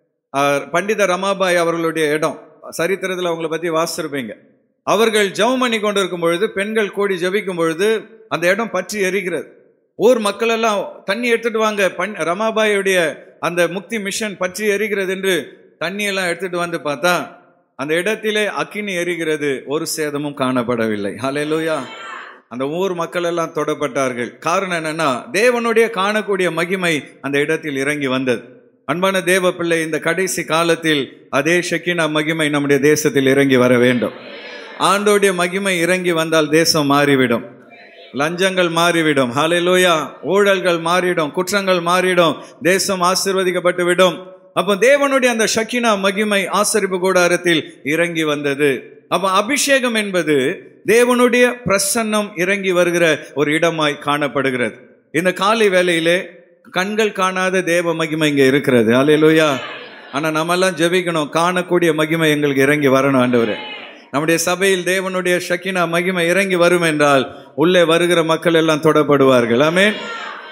பண்டித ரமாபாய் அவர்களுடைய இடம். சரித்திரத்தில் அவங்கள பத்தி வாசிச்சிருப்பீங்க. அவர்கள் ஜெபம் பண்ணி கொண்டு இருக்கும் பொழுது, பெண்கள் கூடி ஜெபிக்கும் பொழுது அந்த இடம் பற்றி எரிகிறது. ஊர் மக்கள் எல்லாம் தண்ணி எடுத்துட்டு வாங்க, பண் ரமாபாயுடைய அந்த முக்தி மிஷன் பற்றி எரிகிறது என்று தண்ணியெல்லாம் எடுத்துட்டு வந்து பார்த்தா அந்த இடத்திலே அக்கினி எரிகிறது, ஒரு சேதமும் காணப்படவில்லை. ஹல்லேலூயா. அந்த ஊர் மக்கள் எல்லாம் தொடப்பட்டார்கள். காரணம் என்னன்னா, தேவனுடைய காணக்கூடிய மகிமை அந்த இடத்தில் இறங்கி வந்தது. அன்பான தேவ பிள்ளை, இந்த கடைசி காலத்தில் அதே ஷெக்கினா மகிமை நம்முடைய தேசத்தில் இறங்கி வர வேண்டும். ஆண்டோடைய மகிமை இறங்கி வந்தால் தேசம் மாறிவிடும், லஞ்சங்கள் மாறிவிடும். ஹல்லேலூயா. ஊழல்கள் மாறிடும், குற்றங்கள் மாறிடும், தேசம் ஆசீர்வதிக்கப்பட்டு விடும். அப்போ தேவனுடைய அந்த ஷக்கினா மகிமை ஆசரிப்பு கூடாரத்தில் இறங்கி வந்தது. அப்ப அபிஷேகம் என்பது தேவனுடைய பிரசன்னம் இறங்கி வருகிற ஒரு இடமாய் காணப்படுகிறது. இந்த காலை வேளையிலே கண்கள் காணாத தேவ மகிமை இங்க இருக்கிறது. அல்லேலூயா. ஆனா நம்ம எல்லாம் ஜெபிக்கணும், காணக்கூடிய மகிமை எங்களுக்கு இறங்கி வரணும். ஆண்டவரே, நம்முடைய சபையில் தேவனுடைய ஷக்கினா மகிமை இறங்கி வரும் என்றால் உள்ளே வருகிற மக்கள் எல்லாம் தொடப்படுவார்கள். ஆமென்.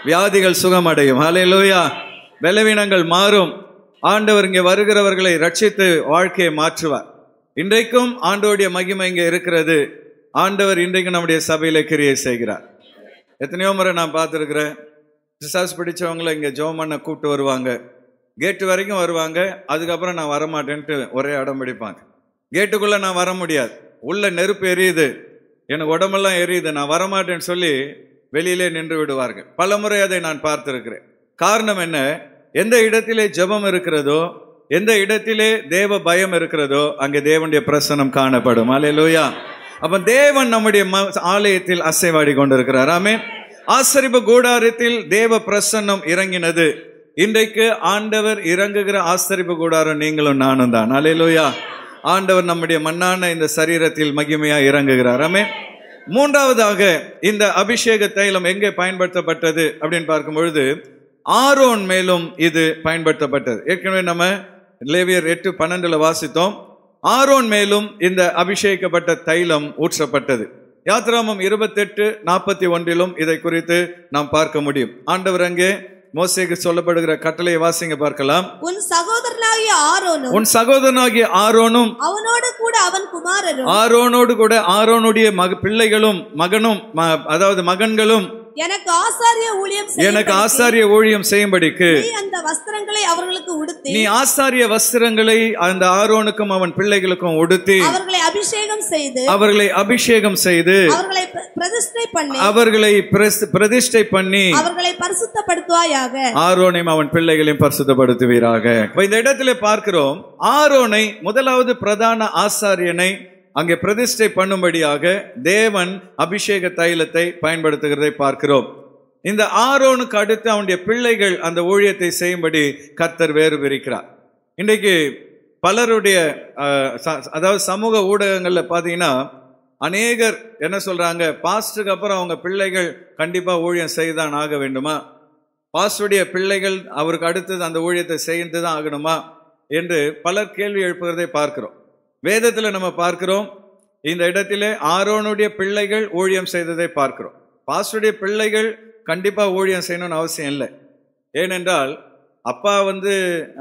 வியாதிகள் சுகமடையும். ஹல்லேலூயா. பலவீனங்கள் மாறும். ஆண்டவர் இங்கே வருகிறவர்களை ரட்சித்து வாழ்க்கையை மாற்றுவார். இன்றைக்கும் ஆண்டவருடைய மகிமை இங்கே இருக்கிறது. ஆண்டவர் இன்றைக்கு நம்முடைய சபையில கிரியை செய்கிறார். எத்தனையோ முறை நான் பார்த்துருக்கிறேன். பிசாசு பிடிச்சவங்களை இங்கே ஜெபம் பண்ண கூப்பிட்டு வருவாங்க. கேட்டு வரைக்கும் வருவாங்க. அதுக்கப்புறம் நான் வரமாட்டேன்ட்டு ஒரே அடம் பிடிப்பாங்க. கேட்டுக்குள்ளே நான் வர முடியாது, உள்ள நெருப்பு எரியுது, எனக்கு உடம்பெல்லாம் எரியுது, நான் வரமாட்டேன்னு சொல்லி வெளியிலே நின்று விடுவார்கள். பல முறை அதை நான் பார்த்திருக்கிறேன். காரணம் என்ன? எந்த இடத்திலே ஜெபம் இருக்கிறதோ, எந்த இடத்திலே தேவ பயம் இருக்கிறதோ, அங்கே தேவனுடைய பிரசன்னம் காணப்படும். அல்லேலூயா. அப்ப தேவன் நம்முடைய ஆலயத்தில் அசைவாடி கொண்டிருக்கிறார். ஆமென். ஆசரிப்பு கூடாரத்தில் தேவ பிரசன்னம் இறங்கினது. இன்றைக்கு ஆண்டவர் இறங்குகிற ஆசரிப்பு கூடாரம் நீங்களும் நானும் தான். அல்லேலூயா. ஆண்டவர் நம்முடைய மண்ணான இந்த சரீரத்தில் மகிமையா இறங்குகிறார். ஆமென். மூன்றாவதாக இந்த அபிஷேக தைலம் எங்கே பயன்படுத்தப்பட்டது அப்படின்னு பார்க்கும் பொழுது ஆரோன் மேலும் இது பயன்படுத்தப்பட்டது. ஏற்கனவே நம்ம லேவியர் எட்டு பன்னெண்டுல வாசித்தோம். ஆரோன் மேலும் இந்த அபிஷேகிக்கப்பட்ட தைலம் ஊற்றப்பட்டது. யாத்ராமம் இருபத்தி எட்டு நாற்பத்தி ஒன்றிலும் இதை குறித்து நாம் பார்க்க முடியும். ஆண்டவர் அங்கே மோசேக்கு சொல்லப்படுகிற கட்டளையை வாசிங்க பார்க்கலாம். உன் சகோதரனாகிய ஆரோனும் உன் சகோதரனாகிய ஆரோனும் அவனோடு கூட அவன் குமாரரும் ஆரோனோடு கூட ஆரோனுடைய மக பிள்ளைகளும் மகனும் அதாவது மகன்களும் எனக்கு ஆசாரிய ஊழியம் எனக்கு ஆசாரிய ஊழியம் செய்யும்படிக்கு நீ அந்த வஸ்திரங்களை அவர்களுக்கு உடுத்தி நீ ஆசாரிய வஸ்திரங்களை அந்த ஆரோனுக்கும் அவன் பிள்ளைகளுக்கும் உடுத்தி அவர்களை அபிஷேகம் செய்து அவர்களை அபிஷேகம் செய்து அவர்களை பிரதிஷ்டை பண்ணி அவர்களை பிரதிஷ்டை பண்ணி அவர்களை பரிசுத்தப்படுத்துவாயாக. ஆரோனையும் அவன் பிள்ளைகளையும் பரிசுத்தப்படுத்துவீராக. இந்த இடத்துல பார்க்கிறோம், ஆரோனை முதலாவது பிரதான ஆசாரியனை அங்கே பிரதிஷ்டை பண்ணும்படியாக தேவன் அபிஷேக தைலத்தை பயன்படுத்துகிறதை பார்க்கிறோம். இந்த ஆரோனுக்கு அடுத்து அவனுடைய பிள்ளைகள் அந்த ஊழியத்தை செய்யும்படி கர்த்தர் வேறு பிரிக்கிறார். இன்றைக்கு பலருடைய அதாவது சமூக ஊடகங்கள்ல பாத்தீங்கன்னா அநேகர் என்ன சொல்றாங்க, பாஸ்டருக்கு அப்புறம் அவங்க பிள்ளைகள் கண்டிப்பா ஊழியம் செய்துதான் ஆக வேண்டுமா, பாஸ்டருடைய பிள்ளைகள் அவருக்கு அடுத்தது அந்த ஊழியத்தை செய்து தான் ஆகணுமா என்று பலர் கேள்வி எழுப்புகிறதை பார்க்கிறோம். வேதத்துல நம்ம பார்க்கிறோம், இந்த இடத்திலே ஆரோனுடைய பிள்ளைகள் ஊழியம் செய்ததை பார்க்கிறோம். பாஸ்டருடைய பிள்ளைகள் கண்டிப்பா ஊழியம் செய்யணும்னு அவசியம் இல்லை. ஏனென்றால் அப்பா வந்து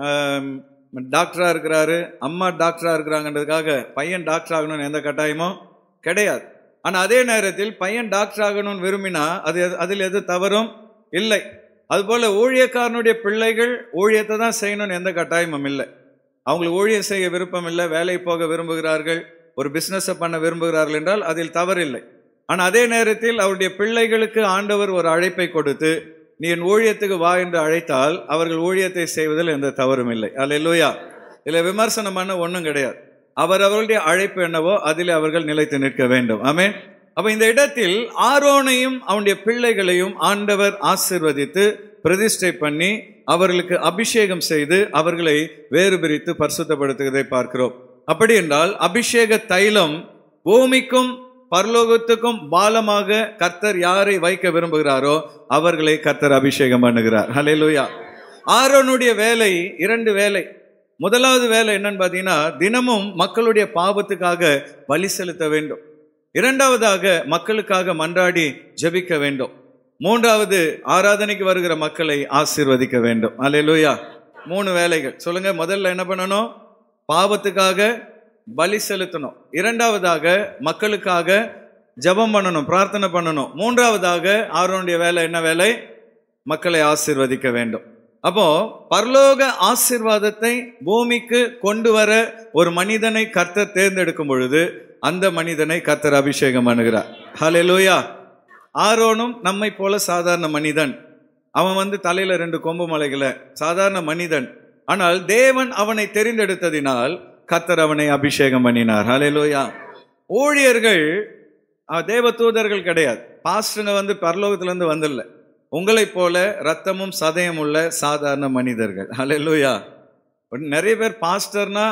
டாக்டரா இருக்கிறாரு, அம்மா டாக்டரா இருக்கிறாங்கன்றதுக்காக பையன் டாக்டர் ஆகணும்னு எந்த கட்டாயமும் கிடையாது. ஆனா அதே நேரத்தில் பையன் டாக்டர் ஆகணும்னு விரும்பினா அது அதில் எது தவறும் இல்லை. அதுபோல ஊழியக்காரனுடைய பிள்ளைகள் ஊழியத்தை தான் செய்யணும்னு எந்த கட்டாயமும் இல்லை. அவங்களுக்கு ஊழியம் செய்ய விருப்பம் இல்லை, வேலைக்கு போக விரும்புகிறார்கள், ஒரு பிஸ்னஸை பண்ண விரும்புகிறார்கள் என்றால் அதில் தவறில்லை. ஆனால் அதே நேரத்தில் அவருடைய பிள்ளைகளுக்கு ஆண்டவர் ஒரு அழைப்பை கொடுத்து நீ என் ஊழியத்துக்கு வா என்று அழைத்தால் அவர்கள் ஊழியத்தை செய்வதில் எந்த தவறும் இல்லை. அல்லேலூயா. இதில் விமர்சனம் பண்ண ஒன்றும் கிடையாது. அவர் அவர்களுடைய அழைப்பு என்னவோ அதில் அவர்கள் நிலைத்து நிற்க வேண்டும். ஆமென். அப்ப இந்த இடத்தில் ஆரோனையும் அவனுடைய பிள்ளைகளையும் ஆண்டவர் ஆசீர்வதித்து பிரதிஷ்டை பண்ணி அவர்களுக்கு அபிஷேகம் செய்து அவர்களை வேறு பிரித்து பரிசுத்தப்படுத்துவதை பார்க்கிறோம். அப்படி என்றால் அபிஷேக தைலம் பூமிக்கும் பரலோகத்துக்கும் பாலமாக கர்த்தர் யாரை வைக்க விரும்புகிறாரோ அவர்களை கர்த்தர் அபிஷேகம் பண்ணுகிறார். ஹல்லேலூயா. ஆரோனுடைய வேலை இரண்டு வேலை. முதலாவது வேலை என்னன்னு பார்த்தீங்கன்னா, தினமும் மக்களுடைய பாவத்துக்காக பலி செலுத்த வேண்டும். இரண்டாவதாக மக்களுக்காக மன்றாடி ஜெபிக்க வேண்டும். மூன்றாவது ஆராதனைக்கு வருகிற மக்களை ஆசீர்வதிக்க வேண்டும். அல்லேலூயா. மூணு வேலைகள் சொல்லுங்க. முதல்ல என்ன பண்ணணும்? பாவத்துக்காக பலி செலுத்தணும். இரண்டாவதாக மக்களுக்காக ஜெபம் பண்ணணும், பிரார்த்தனை பண்ணணும். மூன்றாவதாக ஆரோனுடைய வேலை என்ன வேலை? மக்களை ஆசீர்வதிக்க வேண்டும். அப்போ பரலோக ஆசீர்வாதத்தை பூமிக்கு கொண்டு வர ஒரு மனிதனை கர்த்தர் தேர்ந்தெடுக்கும் பொழுது அந்த மனிதனை கர்த்தர் அபிஷேகம் பண்ணுகிறார். ஹல்லேலூயா. ஆரோனும் நம்மை போல சாதாரண மனிதன். அவன் வந்து தலையில ரெண்டு கொம்பு மலைகளை சாதாரண மனிதன். ஆனால் தேவன் அவனை தெரிந்தெடுத்ததினால் கர்த்தர் அவனை அபிஷேகம் பண்ணினார். ஹல்லேலூயா. ஊழியர்கள் தேவ தூதர்கள் கிடையாது. பாஸ்டருங்க வந்து பரலோகத்திலிருந்து வந்துடல. உங்களை போல ரத்தமும் சதயம் உள்ள சாதாரண மனிதர்கள். ஹல்லேலூயா. நிறைய பேர் பாஸ்டர்னா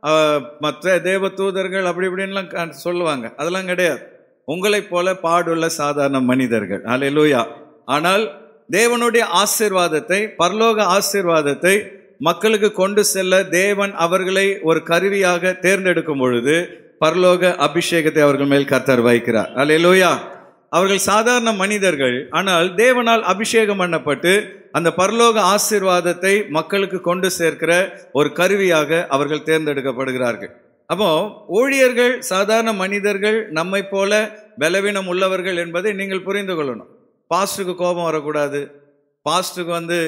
மற்ற தேவ தூதர்கள் அப்படி இப்படின்லாம் சொல்லுவாங்க. அதெல்லாம் கிடையாது. உங்களை போல பாடுள்ள சாதாரண மனிதர்கள். ஹல்லேலூயா. ஆனால் தேவனுடைய ஆசீர்வாதத்தை, பரலோக ஆசீர்வாதத்தை மக்களுக்கு கொண்டு செல்ல தேவன் அவர்களை ஒரு கருவியாக தேர்ந்தெடுக்கும் பொழுது பரலோக அபிஷேகத்தை அவர்கள் மேல் கர்த்தர் வைக்கிறார். ஹல்லேலூயா. அவர்கள் சாதாரண மனிதர்கள், ஆனால் தேவனால் அபிஷேகம் பண்ணப்பட்டு அந்த பரலோக ஆசீர்வாதத்தை மக்களுக்கு கொண்டு சேர்க்கிற ஒரு கருவியாக அவர்கள் தேர்ந்தெடுக்கப்படுகிறார்கள். அப்போ ஊழியர்கள் சாதாரண மனிதர்கள், நம்மை போல பலவீனம் உள்ளவர்கள் என்பதை நீங்கள் புரிந்து கொள்ளணும். பாஸ்டருக்கு கோபம் வரக்கூடாது, பாஸ்டருக்கு வந்து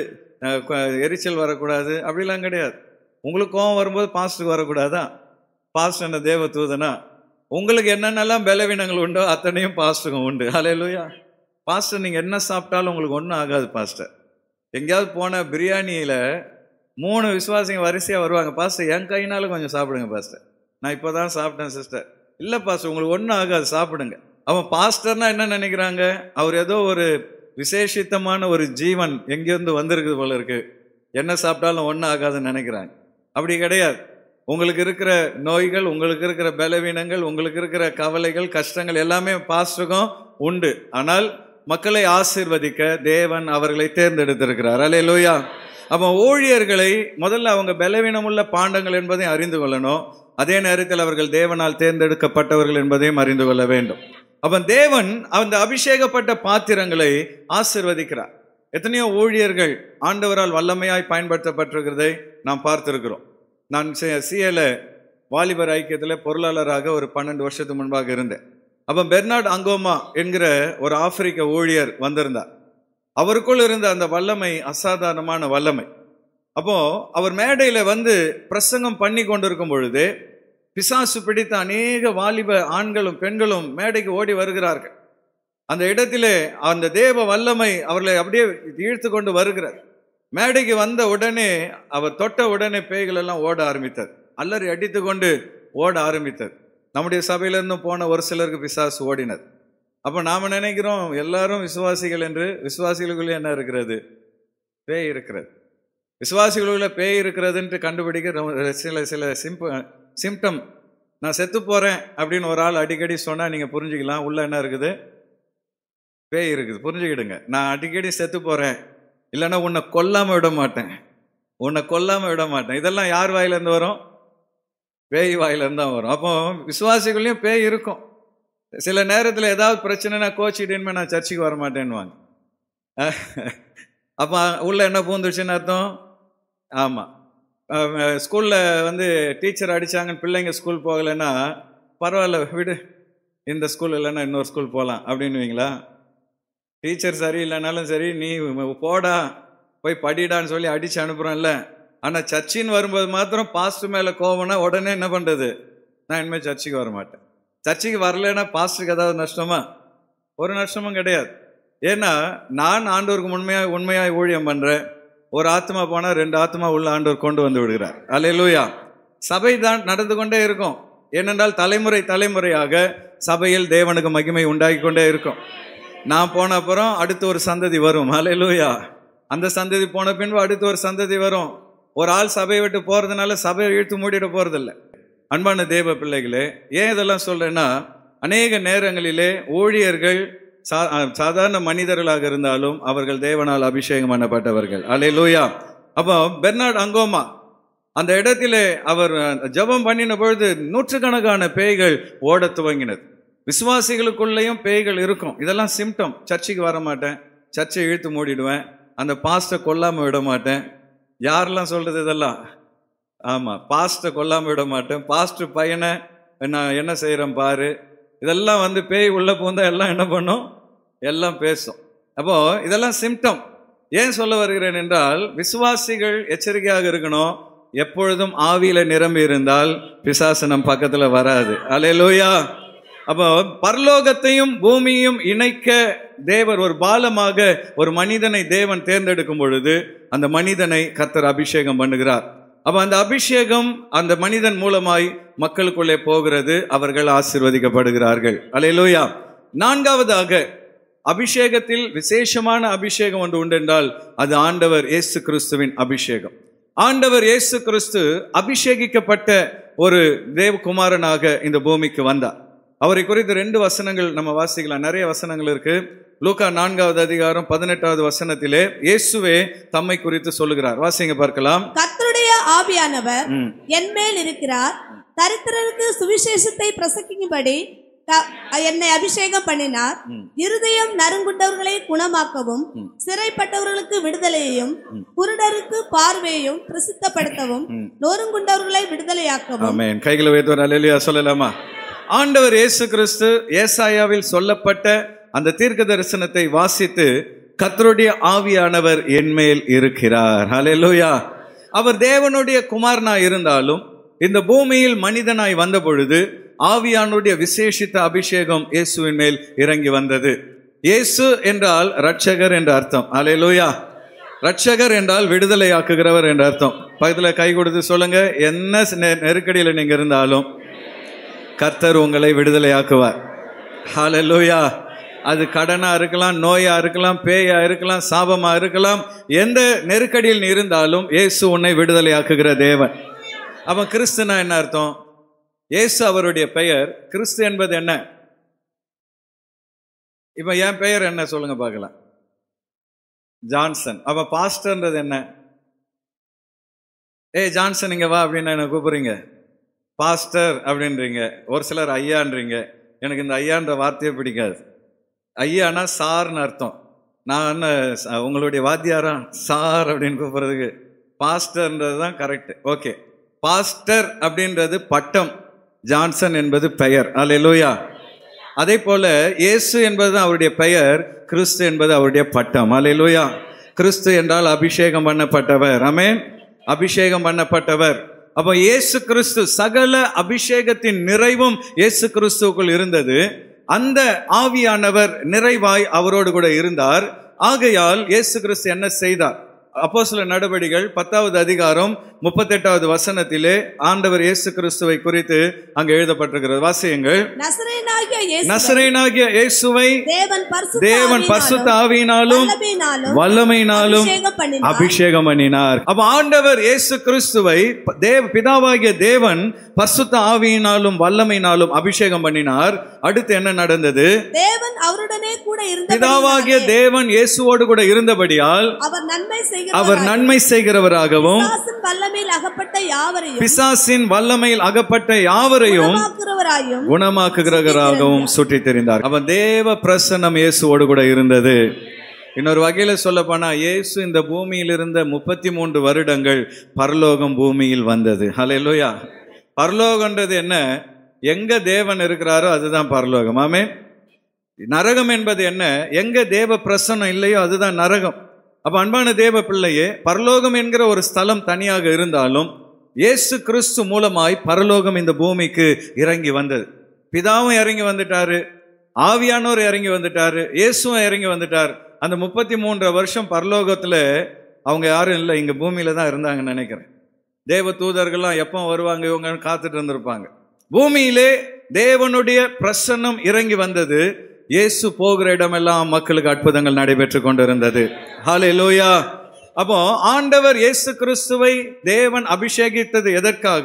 எரிச்சல் வரக்கூடாது, அப்படிலாம் கிடையாது. உங்களுக்கு கோபம் வரும்போது பாஸ்டருக்கு வரக்கூடாதா? பாஸ்டர் என்ன தேவ தூதனா? உங்களுக்கு என்னென்னலாம் பலவீனங்கள் உண்டோ அத்தனையும் பாஸ்டருக்கும் உண்டு. ஹல்லேலூயா. பாஸ்டர் நீங்கள் என்ன சாப்பிட்டாலும் உங்களுக்கு ஒன்றும் ஆகாது. பாஸ்டர் எங்கேயாவது போன பிரியாணியில் மூணு விசுவாசிங்க வரிசையாக வருவாங்க, பாஸ்டர் என் கையினாலும் கொஞ்சம் சாப்பிடுங்க பாஸ்டர், நான் இப்போ தான் சாப்பிட்டேன் சிஸ்டர். இல்லை பாஸ்டர் உங்களுக்கு ஒன்றும் ஆகாது, சாப்பிடுங்க. அவன் பாஸ்டர்னா என்ன நினைக்கிறாங்க? அவர் ஏதோ ஒரு விசேஷித்தமான ஒரு ஜீவன் எங்கேருந்து வந்திருக்குது போல இருக்கு, என்ன சாப்பிட்டாலும் ஒன்றும் ஆகாதுன்னு நினைக்கிறாங்க. அப்படி கிடையாது. உங்களுக்கு இருக்கிற நோய்கள், உங்களுக்கு இருக்கிற பலவீனங்கள், உங்களுக்கு இருக்கிற கவலைகள், கஷ்டங்கள் எல்லாமே பாஸ்டருக்கும் உண்டு. ஆனால் மக்களை ஆசீர்வதிக்க தேவன் அவர்களை தேர்ந்தெடுத்திருக்கிறார். அல்லேலூயா. அப்போ ஊழியர்களை முதல்ல அவங்க பலவீனமுள்ள பாண்டங்கள் என்பதையும் அறிந்து கொள்ளணும். அதே நேரத்தில் அவர்கள் தேவனால் தேர்ந்தெடுக்கப்பட்டவர்கள் என்பதையும் அறிந்து கொள்ள வேண்டும். அப்போ தேவன் அந்த அபிஷேகப்பட்ட பாத்திரங்களை ஆசீர்வதிக்கிறார். எத்தனையோ ஊழியர்கள் ஆண்டவரால் வல்லமையாய் பயன்படுத்தப்பட்டிருக்கிறதை நாம் பார்த்திருக்கிறோம். நான் சிஏல வாலிபர் ஐக்கியத்தில் பொருளாளராக ஒரு பன்னெண்டு வருஷத்துக்கு முன்பாக இருந்தேன். அப்போ பெர்னார்ட் அங்கோமா என்கிற ஒரு ஆப்பிரிக்க ஊழியர் வந்திருந்தார். அவருக்குள் இருந்த அந்த வல்லமை அசாதாரணமான வல்லமை. அப்போ அவர் மேடையில் வந்து பிரசங்கம் பண்ணி கொண்டிருக்கும் பொழுது பிசாசு பிடித்த அநேக வாலிப ஆண்களும் பெண்களும் மேடைக்கு ஓடி வருகிறார்கள். அந்த இடத்திலே அந்த தேவ வல்லமை அவர்களை அப்படியே இழுத்து கொண்டு வருகிறார். மேடைக்கு வந்த உடனே அவர் தொட்ட உடனே பேய்கள் எல்லாம் ஓட ஆரம்பித்தது, அல்லறி அடித்து கொண்டு ஓட ஆரம்பித்தது. நம்முடைய சபையிலிருந்தும் போன ஒரு சிலருக்கு பிசாசு ஓடினது. அப்போ நாம் நினைக்கிறோம் எல்லாரும் விசுவாசிகள் என்று. விசுவாசிகளுக்குள்ளே என்ன இருக்கிறது? பேய் இருக்கிறது. விசுவாசிகளுக்குள்ள பேய் இருக்கிறதுன்ட்டு கண்டுபிடிக்க சில சில சிம்ப சிம்டம். நான் செத்து போகிறேன் அப்படின்னு ஒரு ஆள் அடிக்கடி சொன்னால் நீங்கள் புரிஞ்சுக்கலாம் உள்ள என்ன இருக்குது, பேய் இருக்குது. புரிஞ்சுக்கிடுங்க. நான் அடிக்கடி செத்து போகிறேன், இல்லைன்னா உன்னை கொல்லாமல் விட மாட்டேன், உன்னை கொல்லாமல் விட மாட்டேன், இதெல்லாம் யார் வாயிலேருந்து வரும்? பேய் வாயிலேருந்து தான் வரும். அப்போ விசுவாசிகளையும் பேய் இருக்கும். சில நேரத்தில் ஏதாவது பிரச்சனைனா கோச்சிட்டேன்னு நான் சர்ச்சுக்கு வர மாட்டேன்னுவாங்க. அப்போ உள்ள என்ன பூந்துச்சுன்னு அர்த்தம்? ஆமாம். ஸ்கூலில் வந்து டீச்சர் அடித்தாங்கன்னு பிள்ளைங்க ஸ்கூல் போகலைன்னா பரவாயில்ல விடு, இந்த ஸ்கூல் இல்லைன்னா இன்னொரு ஸ்கூல் போகலாம் அப்படின்னுவீங்களா? டீச்சர் சரி இல்லைனாலும் சரி, நீ போடா போய் படிடான்னு சொல்லி அடித்து அனுப்புகிறோம்ல. ஆனால் சர்ச்சின்னு வரும்போது மாத்திரம் பாஸ்டர் மேலே கோவம்னா உடனே என்ன பண்ணுறது? நான் இனிமேல் சர்ச்சுக்கு வர மாட்டேன். சர்ச்சுக்கு வரலைன்னா பாஸ்டருக்கு ஏதாவது நஷ்டமா? ஒரு நஷ்டமும் கிடையாது. ஏன்னா நான் ஆண்டவருக்கு உண்மையாக உண்மையாக ஊழியம் பண்ணுறேன். ஒரு ஆத்மா போனால் ரெண்டு ஆத்மா உள்ள ஆண்டவர் கொண்டு வந்து விடுகிறார். அல்லேலூயா. சபை தான் நடந்து கொண்டே இருக்கும். ஏனென்றால் தலைமுறை தலைமுறையாக சபையில் தேவனுக்கு மகிமை உண்டாகி கொண்டே இருக்கும். நான் போன அப்புறம் அடுத்து ஒரு சந்ததி வரும். அல்லேலூயா. அந்த சந்ததி போன பின்பு அடுத்து ஒரு சந்ததி வரும். ஒரு ஆள் சபையை விட்டு போகிறதுனால சபையை இழுத்து மூடிட போகிறதில்ல. அன்பான தேவ பிள்ளைகளே, ஏன் இதெல்லாம் சொல்கிறேன்னா, அநேக நேரங்களிலே ஊழியர்கள் சா சாதாரண மனிதர்களாக இருந்தாலும் அவர்கள் தேவனால் அபிஷேகம் பண்ணப்பட்டவர்கள். அல்லேலூயா. அப்போ பெர்னார்ட் அங்கோமா அந்த இடத்திலே அவர் ஜெபம் பண்ணின பொழுது நூற்றுக்கணக்கான பேய்கள் ஓட துவங்கினது. விசுவாசிகளுக்குள்ளேயும் பேய்கள் இருக்கும். இதெல்லாம் சிம்டம். சர்ச்சுக்கு வர மாட்டேன், சர்ச்சை இழுத்து மூடிடுவேன், அந்த பாஸ்டரை கொல்லாமல் விட மாட்டேன். யாரெல்லாம் சொல்கிறது இதெல்லாம்? ஆமாம், பாஸ்டரை கொல்லாமல் விட மாட்டேன், பாஸ்டர் பையனை நான் என்ன செய்கிறேன் பாரு. இதெல்லாம் வந்து பேய் உள்ள பூந்தா எல்லாம் என்ன பண்ணும்? எல்லாம் பேசும். அப்போது இதெல்லாம் சிம்டம். ஏன் சொல்ல வருகிறேன் என்றால், விசுவாசிகள் எச்சரிக்கையாக இருக்கணும். எப்பொழுதும் ஆவியில நிரம்பி இருந்தால் பிசாசு நம் பக்கத்துல வராது. அல்லேலூயா. அப்போ பரலோகத்தையும் பூமியையும் இணைக்க தேவர் ஒரு பாலமாக ஒரு மனிதனை தேவன் தேர்ந்தெடுக்கும் பொழுது அந்த மனிதனை கர்த்தர் அபிஷேகம் பண்ணுகிறார். அப்ப அந்த அபிஷேகம் அந்த மனிதன் மூலமாய் மக்களுக்குள்ளே போகிறது. அவர்கள் ஆசீர்வதிக்கப்படுகிறார்கள். அல்லேலூயா. நான்காவதாக, அபிஷேகத்தில் விசேஷமான அபிஷேகம் ஒன்று உண்டு என்றால் அது ஆண்டவர் இயேசு கிறிஸ்துவின் அபிஷேகம். ஆண்டவர் இயேசு கிறிஸ்து அபிஷேகிக்கப்பட்ட ஒரு தேவகுமாரனாக இந்த பூமிக்கு வந்தார். அவரை குறித்து ரெண்டு வசனங்கள் நம்ம வாசிக்கலாம். நிறைய வசனங்கள் இருக்கு. லூக்கா நான்காவது அதிகாரம் பதினெட்டாவது வசனத்திலே இயேசுவே தம்மை குறித்து சொல்லுகிறார். வாசிங்க பார்க்கலாம். கர்த்தருடைய ஆவியானவர் என் மேல் இருக்கிறார், தரித்திரருக்கு சுவிசேஷத்தை பிரசங்கிக்கும்படி க- என்னை அபிஷேகம் பண்ணினார். இருதயம் நறுங்குண்டவர்களை குணமாக்கவும், சிறைப்பட்டவர்களுக்கு விடுதலையையும், குருடருக்கு பார்வையையும் பிரசித்தப்படுத்தவும், நொறுங்குண்டவர்களை விடுதலையாக்கவும். ஆமென். கைகளை உயர்த்துவோர் அல்லேலூயா சொல்லலாமா? ஆண்டவர் இயேசு கிறிஸ்து ஏசாயாவில் சொல்லப்பட்ட அந்த தீர்க்க தரிசனத்தை வாசித்து, கர்த்தருடைய ஆவியானவர் என்மேல் இருக்கிறார். அல்லேலூயா. அவர் தேவனுடைய குமாரனாய் இருந்தாலும் இந்த பூமியில் மனிதனாய் வந்த பொழுது ஆவியானுடைய விசேஷித்த அபிஷேகம் இயேசுவின் மேல் இறங்கி வந்தது. இயேசு என்றால் ரட்சகர் என்ற அர்த்தம். அல்லேலூயா. ரட்சகர் என்றால் விடுதலையாக்குகிறவர் என்ற அர்த்தம். பக்கத்துல கை கொடுத்து சொல்லுங்க, என்ன நெ- நெருக்கடியில் நீங்க இருந்தாலும் கர்த்தர் உங்களை விடுதலையாக்குவார். ஹல்லேலூயா. அது கடனா இருக்கலாம், நோயா இருக்கலாம், பேயா இருக்கலாம், சாபமா இருக்கலாம். எந்த நெருக்கடியில் நீ இருந்தாலும் இயேசு உன்னை விடுதலையாக்குகிற தேவன். அவன் கிறிஸ்துனா என்ன அர்த்தம்? இயேசு அவருடைய பெயர். கிறிஸ்து என்பது என்ன? இப்ப என் பெயர் என்ன சொல்லுங்க பார்க்கலாம். ஜான்சன். அப்ப பாஸ்டர்ன்றது என்ன? ஏய் ஜான்சன் இங்க வா அப்படின்னு என்ன கூப்பிடுறீங்க? பாஸ்டர் அப்படின்றீங்க. ஒரு சிலர் ஐயான்றீங்க. எனக்கு இந்த ஐயான்ற வார்த்தையே பிடிக்காது. ஐயானா சார்னு அர்த்தம். நான் என்ன ச- உங்களுடைய வாத்தியாரா சார் அப்படின்னு கூப்பிடுறதுக்கு? பாஸ்டர்ன்றது தான் கரெக்ட். ஓகே, பாஸ்டர் அப்படின்றது பட்டம், ஜான்சன் என்பது பெயர். அல்லேலூயா. அதே போல இயேசு என்பது அவருடைய பெயர், கிறிஸ்து என்பது அவருடைய பட்டம். அல்லேலூயா. கிறிஸ்து என்றால் அபிஷேகம் பண்ணப்பட்டவர். ஆமென். அபிஷேகம் பண்ணப்பட்டவர். அப்போ இயேசு கிறிஸ்து, சகல அபிஷேகத்தின் நிறைவும் இயேசு கிறிஸ்துவுக்குள் இருந்தது. அந்த ஆவியானவர் நிறைவாய் அவரோடு கூட இருந்தார். ஆகையால் இயேசு கிறிஸ்து என்ன செய்தார்? அப்போஸ்தலர் நடபடிகள் பத்தாவது அதிகாரம் முப்பத்தெட்டாவது வசனத்திலே ஆண்டவர் இயேசு கிறிஸ்துவை குறித்து அங்கு எழுதப்பட்டிருக்கிறது. வாசியுங்கள். நசரேயனாகிய இயேசுவை நசரேயனாகிய இயேசுவை தேவன் பரிசுத்த தேவன் பரிசுத்த ஆவியினாலும் வல்லமையினாலும் வல்லமையினாலும் அபிஷேகம் பண்ணினார். அபிஷேகம் பண்ணினார். அப்ப ஆண்டவர் இயேசு கிறிஸ்துவை தேவ பிதாவாகிய தேவன் பரிசுத்த ஆவியினாலும் வல்லமையினாலும் அபிஷேகம் பண்ணினார். அடுத்து என்ன நடந்தது? தேவன் அவருடனே கூட பிதாவாகிய இருந்தபடியால் தேவன் இயேசுவோடு கூட இருந்தபடியால் அவர் நன்மை அவர் நன்மை செய்கிறவராகவும் பிசாசின் வல்லமையில் அகப்பட்ட யாவரையும் பிசாசின் வல்லமையில் அகப்பட்ட யாவரையும் குணமாக்குகிறவராயும் குணமாக்குகிறவராகவும் சுற்றி தெரிந்தார். அவன் தேவ பிரசன்னம் இயேசுவோடு கூட இருந்தது. இன்னொரு வகையில சொல்ல போனா, இயேசு இந்த பூமியில் இருந்த முப்பத்தி மூன்று வருடங்கள் பரலோகம் பூமியில் வந்தது. ஹல்லேலூயா. பரலோகன்றது என்ன? எங்க தேவன் இருக்கிறாரோ அதுதான் பரலோகம். ஆமென். நரகம் என்பது என்ன? எங்க தேவ பிரசன்னம் இல்லையோ அதுதான் நரகம். அப்ப அன்பான தேவ பிள்ளையே, பரலோகம் என்கிற ஒரு ஸ்தலம் தனியாக இருந்தாலும் இயேசு கிறிஸ்து மூலமாய் பரலோகம் இந்த பூமிக்கு இறங்கி வந்தது. பிதாவும் இறங்கி வந்துட்டாரு, ஆவியானோர் இறங்கி வந்துட்டாரு, இயேசுவும் இறங்கி வந்துட்டார். அந்த முப்பத்தி மூன்று வருஷம் பரலோகத்துல அவங்க யாரும் இல்லை, இங்க பூமியில தான் இருந்தாங்கன்னு நினைக்கிறேன். தேவ தூதர்கள்லாம் எப்போ வருவாங்க இவங்க காத்துட்டு இருந்திருப்பாங்க. பூமியிலே தேவனுடைய பிரசன்னம் இறங்கி வந்தது. இயேசு போகிற இடமெல்லாம் மக்களுக்கு அற்புதங்கள் நடைபெற்று கொண்டிருந்தது. ஹல்லேலூயா. அப்போ ஆண்டவர் இயேசு கிறிஸ்துவை தேவன் அபிஷேகித்தது எதற்காக?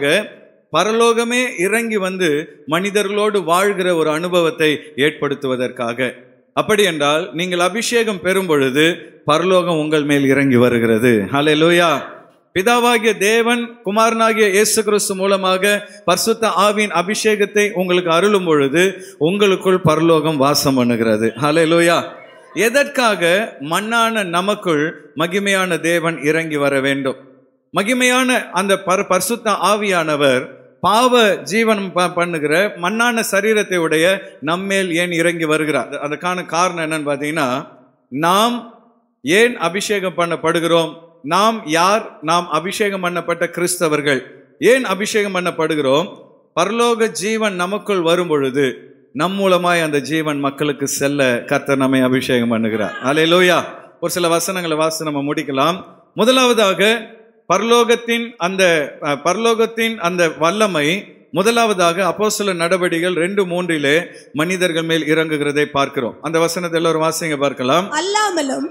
பரலோகமே இறங்கி வந்து மனிதர்களோடு வாழ்கிற ஒரு அனுபவத்தை ஏற்படுத்துவதற்காக. அப்படி என்றால் நீங்கள் அபிஷேகம் பெறும் பொழுது பரலோகம் உங்கள் மேல் இறங்கி வருகிறது. ஹல்லேலூயா. பிதாவாகிய தேவன் குமாரனாகிய இயேசு கிறிஸ்து மூலமாக பரிசுத்த ஆவியின் அபிஷேகத்தை உங்களுக்கு அருளும் பொழுது உங்களுக்குள் பரலோகம் வாசம் பண்ணுகிறது. ஹல்லேலூயா. எதற்காக? மண்ணான நமக்குள் மகிமையான தேவன் இறங்கி வர வேண்டும். மகிமையான அந்த பர் பரிசுத்த ஆவியானவர் பாவ ஜீவனம் பண்ணுகிற மண்ணான சரீரத்தை உடைய நம்மேல் ஏன் இறங்கி வருகிறார்? அதுக்கான காரணம் என்னன்னு பார்த்தீங்கன்னா, நாம் ஏன் அபிஷேகம் பண்ணப்படுகிறோம்? நாம் யார்? நாம் அபிஷேகம் பண்ணப்பட்ட கிறிஸ்தவர்கள். ஏன் அபிஷேகம் பண்ணப்படுகிறோம்? பரலோக ஜீவன் நமக்குள் வரும் பொழுது நம் மூலமாய் அந்த ஜீவன் மக்களுக்கு செல்ல கர்த்தர் நம்மை அபிஷேகம் பண்ணுகிறார். அல்லேலூயா. ஒரு சில வசனங்களை வாசி நம்ம முடிக்கலாம். முதலாவதாக பரலோகத்தின் அந்த பரலோகத்தின் அந்த வல்லமை முதலாவதாக அப்போஸ்தலர் நடபடிகள் ரெண்டு மூன்றிலே மனிதர்கள் மேல் இறங்குகிறதை பார்க்கிறோம். அந்த வசனத்தை எல்லாரும் வாசிங்க பார்க்கலாம். அல்லாமலும்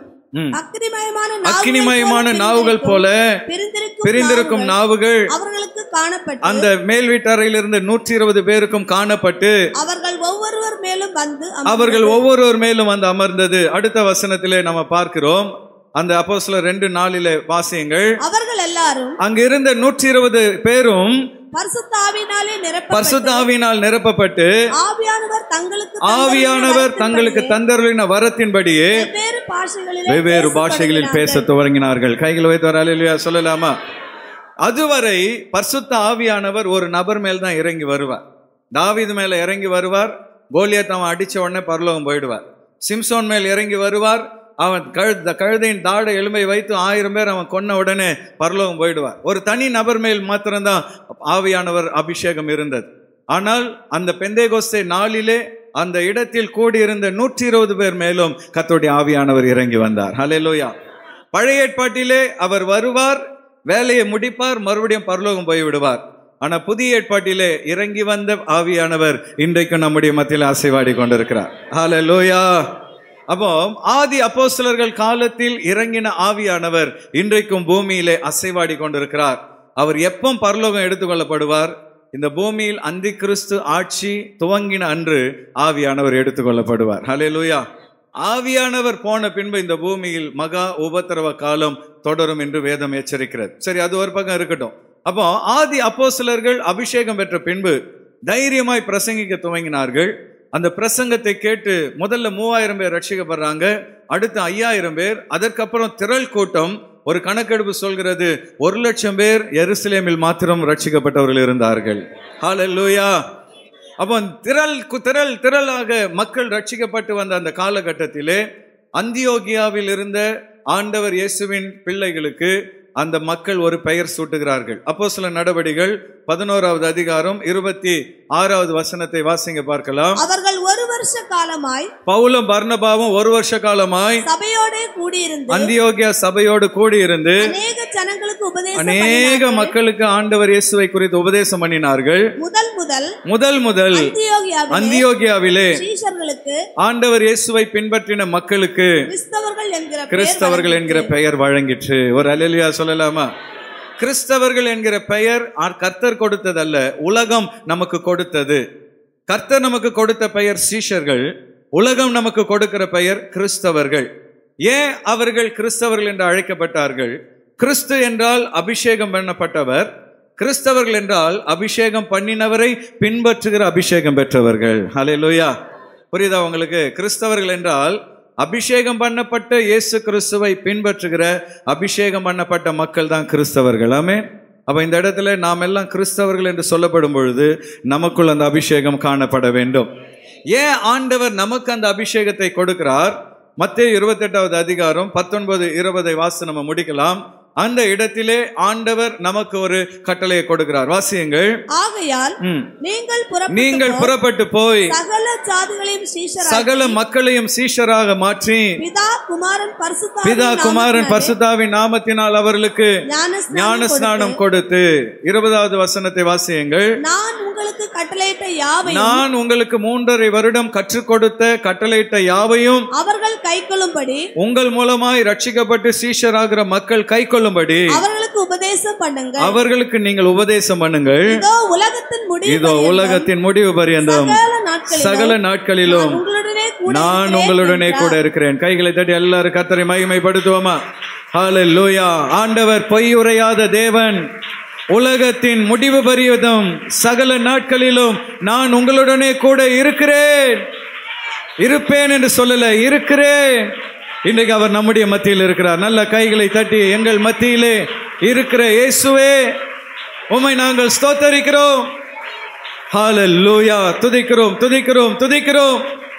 அக்கினிமயமான நாவுகள் போல பிரிந்திருக்கும் நாவுகள் அவர்களுக்கு காணப்பட்டு அந்த மேல் வீட்டறையில் இருந்து நூற்றி இருபது பேருக்கும் காணப்பட்டு அவர்கள் ஒவ்வொருவர் மேலும் வந்து அவர்கள் ஒவ்வொருவர் மேலும் வந்து அமர்ந்தது. அடுத்த வசனத்திலே நம்ம பார்க்கிறோம். அந்த அப்போஸ்தலர் ரெண்டு நாளிலே வாசியுங்கள். அவர்கள் எல்லாரும் அங்க இருந்த நூற்றி இருபது பேரும் பரிசுத்த ஆவியினாலே நிரப்ப பரிசுத்த ஆவியினால் நிரப்பப்பட்டு ஆவியானவர் தங்களுக்கு ஆவியானவர் தங்களுக்கு தந்தருளின வரத்தின்படியே வெவ்வேறு பாஷைகளில் வெவ்வேறு பாஷைகளில் பேச துவங்கினார்கள். கைகள் வைத்து வர அல்லேலூயா சொல்லலாமா? அதுவரை பரிசுத்த ஆவியானவர் ஒரு நபர் மேல் தான் இறங்கி வருவார். தாவீது மேல இறங்கி வருவார், கோலியாத் அவன் அடிச்ச உடனே பரலோகம் போயிடுவார். சிம்சோன் மேல் இறங்கி வருவார், அவன் கழுத கழுதையின் தாடை எலும்பை வைத்து ஆயிரம் பேர் அவன் கொன்ன உடனே பரலோகம் போயிடுவார். ஒரு தனி நபர் மேல் மாத்திரம்தான் ஆவியானவர் அபிஷேகம் இருந்தது. ஆனால் அந்த பெந்தேகோஸ்தே நாளிலே அந்த இடத்தில் கூடியிருந்த நூற்றி இருபது பேர் மேலும் கர்த்தருடைய ஆவியானவர் இறங்கி வந்தார். ஹல்லேலூயா. பழைய ஏற்பாட்டிலே அவர் வருவார், வேலையை முடிப்பார், மறுபடியும் பரலோகம் போய் விடுவார். ஆனா புதிய ஏற்பாட்டிலே இறங்கி வந்த ஆவியானவர் இன்றைக்கும் நம்முடைய மத்தியில் அசைவாடி கொண்டிருக்கிறார். ஹல்லேலூயா. அப்போ ஆதி அப்போஸ்தலர்கள் காலத்தில் இறங்கின ஆவியானவர் இன்றைக்கும் பூமியிலே அசைவாடி கொண்டிருக்கிறார். அவர் எப்போ பரலோகம் எடுத்துக்கொள்ளப்படுவார்? இந்த பூமியில் அந்தி கிறிஸ்து ஆட்சி துவங்கின அன்று ஆவியானவர் எடுத்துக்கொள்ளப்படுவார். ஹல்லேலூயா. ஆவியானவர் போன பின்பு இந்த பூமியில் மகா உபத்திரவ காலம் தொடரும் என்று வேதம் எச்சரிக்கிறது. சரி, அது ஒரு பக்கம் இருக்கட்டும். அப்போ ஆதி அப்போஸ்தலர்கள் அபிஷேகம் பெற்ற பின்பு தைரியமாய் பிரசங்கிக்க துவங்கினார்கள். அந்த பிரசங்கத்தை கேட்டு முதல்ல மூவாயிரம் பேர் ரட்சிக்கப்படுறாங்க, அடுத்து ஐயாயிரம் பேர், அதற்கப்புறம் திரள் கூட்டம். ஒரு கணக்கெடுப்பு சொல்கிறது ஒரு லட்சம் பேர் எருசலேமில் மாத்திரம் ரட்சிக்கப்பட்டவர்கள் இருந்தார்கள். ஹல்லேலூயா. அப்போ திரள் திரள் திரளாக மக்கள் ரட்சிக்கப்பட்டு வந்த அந்த காலகட்டத்திலே அந்தியோகியாவில் இருந்த ஆண்டவர் இயேசுவின் பிள்ளைகளுக்கு அந்த மக்கள் ஒரு பெயர் சூட்டுகிறார்கள். அப்போஸ்தலர் நடவடிக்கைகள் பதினோராவது அதிகாரம் இருபத்தி ஆறாவது வசனத்தை வாசிங்க பார்க்கலாம். அவர்கள் ஒரு வருஷ காலமாய் பவுலும் பர்னபாவும் ஒரு வருஷ காலமாய் சபையோடு கூடியிருந்து அந்தியோகியா சபையோடு கூடியிருந்து அநேக ஜனங்களுக்கு உபதேசம் அநேக மக்களுக்கு ஆண்டவர் இயேசுவை குறித்து உபதேசம் பண்ணினார்கள். முதல் முதல் முதல் முதல் அந்தியோகியாவிலே அந்தியோகியாவிலே சீஷர்களுக்கு ஆண்டவர் இயேசுவை பின்பற்றின மக்களுக்கு கிறிஸ்தவர்கள் என்கிற பெயர் கிறிஸ்தவர்கள் என்கிற பெயர் வழங்கிற்று. ஒரு அல்லேலூயா சொல்லலாமா? கிறிஸ்தவர்கள் என்கிற பெயர் கர்த்தர் கொடுத்ததல்ல, உலகம் நமக்கு கொடுத்தது. கர்த்தர் நமக்கு கொடுத்த பெயர் சீஷர்கள், உலகம் நமக்கு கொடுக்கிற பெயர் கிறிஸ்தவர்கள். ஏன் அவர்கள் கிறிஸ்தவர்கள் என்று அழைக்கப்பட்டார்கள்? கிறிஸ்து என்றால் அபிஷேகம் பண்ணப்பட்டவர், கிறிஸ்தவர்கள் என்றால் அபிஷேகம் பண்ணினவரை பின்பற்றுகிற அபிஷேகம் பெற்றவர்கள். ஹல்லேலூயா. புரியுதா உங்களுக்கு? கிறிஸ்தவர்கள் என்றால் அபிஷேகம் பண்ணப்பட்ட இயேசு கிறிஸ்துவை பின்பற்றுகிற அபிஷேகம் பண்ணப்பட்ட மக்கள் தான் கிறிஸ்தவர்கள். ஆமென். அப்ப இந்த இடத்துல நாம் எல்லாம் கிறிஸ்தவர்கள் என்று சொல்லப்படும் பொழுது நமக்குள் அந்த அபிஷேகம் காணப்பட வேண்டும். ஏன் ஆண்டவர் நமக்கு அந்த அபிஷேகத்தை கொடுக்கிறார்? மத்தேயு இருபத்தி எட்டாவது அதிகாரம் பத்தொன்பது இருபதை வாசி நம்ம முடிக்கலாம். அந்த இடத்திலே ஆண்டவர் நமக்கு ஒரு கட்டளையை கொடுக்கிறார். வாசியுங்கள். ஆகையால் நீங்கள் நீங்கள் புறப்பட்டு போய் சகல ஜாதிகளையும் சீஷராக சகல மக்களையும் சீஷராக மாற்றி பிதா குமாரன் பரிசுத்த பிதா குமாரன் பரிசுத்தாவின் நாமத்தினால் அவர்களுக்கு ஞான ஸ்நானம் கொடுத்து. இருபதாவது வசனத்தை வாசியுங்கள். நான் உங்களுக்கு கட்டளையிட்ட யாவையும் நான் உங்களுக்கு மூன்றரை வருடம் கற்றுக் கொடுத்த கட்டளையிட்ட யாவையும் அவர்கள் கைக்கொள்ளும்படி உங்கள் மூலமாய் ரட்சிக்கப்பட்டு சீஷராகிற மக்கள் கைக்கொள்ளும்படி அவர்களுக்கு உபதேசம் பண்ணுங்கள். அவர்களுக்கு நீங்கள் உபதேசம் பண்ணுங்கள். இதோ உலகத்தின் முடிவு இதோ உலகத்தின் முடிவு பரியந்தம் சகல நாட்களிலும் நான் உங்களுடனே கூட இருக்கிறேன். கைகளை தட்டி எல்லாரும் கர்த்தரை மகிமைப்படுத்துவோமா? ஹல்லேலூயா. ஆண்டவர் பொய் உரையாத தேவன். உலகத்தின் முடிவு பரியந்தம் சகல நாட்களிலும் நான் உங்களுடனே கூட இருக்கிறேன். இருப்பேன் என்று சொல்லல, இருக்கிறேன். இன்றைக்கு அவர் நம்முடைய மத்தியில் இருக்கிறார். நல்ல கைகளை தட்டி எங்கள் மத்தியிலே இருக்கிற இயேசுவே உம்மை நாங்கள் ஸ்தோத்தரிக்கிறோம். ஹல்லேலூயா. துதிக்கிறோம் துதிக்கிறோம் துதிக்கிறோம்.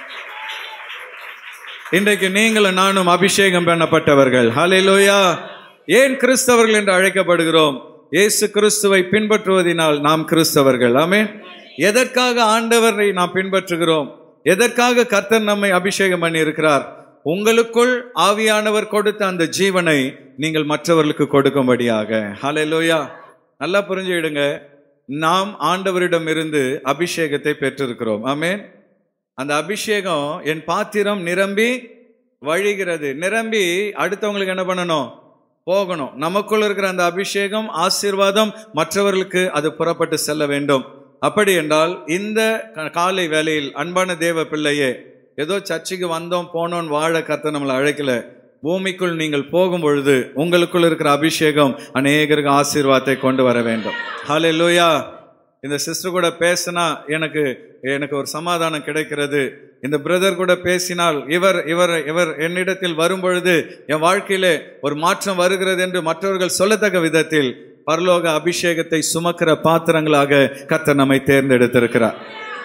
இன்றைக்கு நீங்களும் நானும் அபிஷேகம் பண்ணப்பட்டவர்கள். ஹல்லேலூயா. ஏன் கிறிஸ்தவர்கள் என்று அழைக்கப்படுகிறோம்? இயேசு கிறிஸ்துவை பின்பற்றுவதனால் நாம் கிறிஸ்தவர்கள். ஆமென். எதற்காக ஆண்டவரை நாம் பின்பற்றுகிறோம்? எதற்காக கர்த்தர் நம்மை அபிஷேகம் பண்ணி இருக்கிறார்? உங்களுக்குள் ஆவியானவர் கொடுத்த அந்த ஜீவனை நீங்கள் மற்றவர்களுக்கு கொடுக்கும்படியாக. ஹல்லேலூயா. நல்லா புரிஞ்சுடுங்க. நாம் ஆண்டவரிடம் இருந்து அபிஷேகத்தை பெற்றிருக்கிறோம். ஆமென். அந்த அபிஷேகம் என் பாத்திரம் நிரம்பி வழிகிறது. நிரம்பி அடுத்தவங்களுக்கு என்ன பண்ணணும்? போகணும். நமக்குள் இருக்கிற அந்த அபிஷேகம் ஆசீர்வாதம் மற்றவர்களுக்கு அது புறப்பட்டு செல்ல வேண்டும். அப்படி என்றால் இந்த காலை வேளையில் அன்பான தேவ பிள்ளையே, ஏதோ சர்ச்சுக்கு வந்தோம் போனோம் வாழ கர்த்தர் நம்மளை அழைக்கல. பூமிக்குள் நீங்கள் போகும் பொழுது உங்களுக்குள் இருக்கிற அபிஷேகம் அநேகருக்கு ஆசீர்வாதத்தை கொண்டு வர வேண்டும். ஹல்லேலூயா. இந்த சிஸ்டர் கூட பேசினா எனக்கு எனக்கு ஒரு சமாதானம் கிடைக்கிறது, இந்த பிரதர் கூட பேசினால் இவர் இவர் இவர் என்னிடத்தில் வரும் பொழுது என் வாழ்க்கையிலே ஒரு மாற்றம் வருகிறது என்று மற்றவர்கள் சொல்லத்தக்க விதத்தில் பரலோக அபிஷேகத்தை சுமக்கிற பாத்திரங்களாக கர்த்தர் நம்மை தேர்ந்தெடுத்திருக்கிறார்.